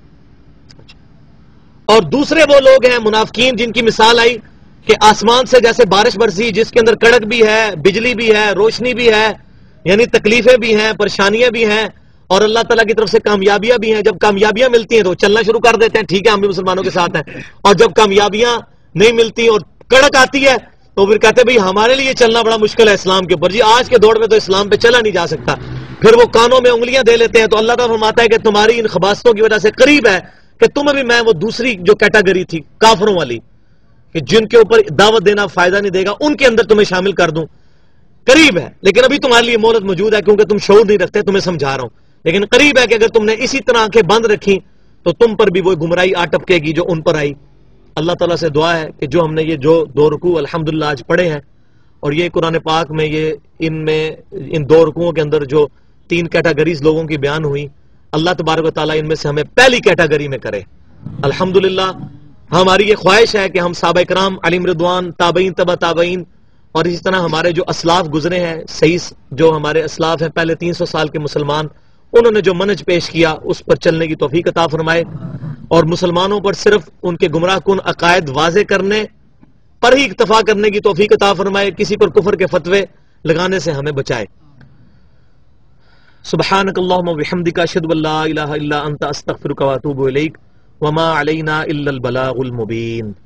اور دوسرے وہ لوگ ہیں منافقین، جن کی مثال آئی کہ آسمان سے جیسے بارش برسی جس کے اندر کڑک بھی ہے، بجلی بھی ہے، روشنی بھی ہے، یعنی تکلیفیں بھی ہیں، پریشانیاں بھی ہیں، اور اللہ تعالیٰ کی طرف سے کامیابیاں بھی ہیں۔ جب کامیابیاں ملتی ہیں تو چلنا شروع کر دیتے ہیں، ٹھیک ہے ہم بھی مسلمانوں کے ساتھ ہیں، اور جب کامیابیاں نہیں ملتی اور کڑک آتی ہے تو پھر کہتے ہیں بھئی ہمارے لیے چلنا بڑا مشکل ہے اسلام کے اوپر، جی آج کے دور میں تو اسلام پہ چلا نہیں جا سکتا۔ پھر وہ کانوں میں انگلیاں دے لیتے ہیں، تو اللہ تعالیٰ فرماتا ہے کہ تمہاری ان خباستوں کی وجہ سے قریب ہے کہ تمہیں بھی میں وہ دوسری جو کیٹیگری تھی کافروں والی، کہ جن کے اوپر دعوت دینا فائدہ نہیں دے گا، ان کے اندر تمہیں شامل کر دوں، قریب ہے، لیکن ابھی تمہارے لیے مہلت موجود ہے کیونکہ تم شعور نہیں رکھتے، تمہیں سمجھا رہا ہوں، لیکن قریب ہے کہ اگر تم نے اسی طرح آنکھیں بند رکھی تو تم پر بھی وہ گمراہی آ ٹپکے گی جو ان پر آئی۔ اللہ تعالیٰ سے دعا ہے کہ جو ہم نے یہ جو دو رکوع الحمدللہ آج پڑھے ہیں، اور یہ قرآن پاک میں ان دو رکوعوں کے اندر جو 3 کیٹیگریز لوگوں کی بیان ہوئی، اللہ تبارک و تعالیٰ ان میں سے ہمیں پہلی کیٹیگری میں کرے الحمدللہ۔ ہماری یہ خواہش ہے کہ ہم صحابہ کرام علیہم رضوان، تابعین، تبع تابعین، اور اسی طرح ہمارے جو اسلاف گزرے ہیں، صحیح جو ہمارے اسلاف ہیں پہلے 300 سال کے مسلمان، انہوں نے جو منہج پیش کیا اس پر چلنے کی توفیق عطا فرمائے، اور مسلمانوں پر صرف ان کے گمراہ کن عقائد واضح کرنے پر ہی اکتفا کرنے کی توفیق عطا فرمائے، کسی پر کفر کے فتوے لگانے سے ہمیں بچائے۔ سبحانک اللہم وبحمدک، اشہد ان لا الہ الا انت، استغفرک واتوب الیک، وما علینا الا البلاغ المبین۔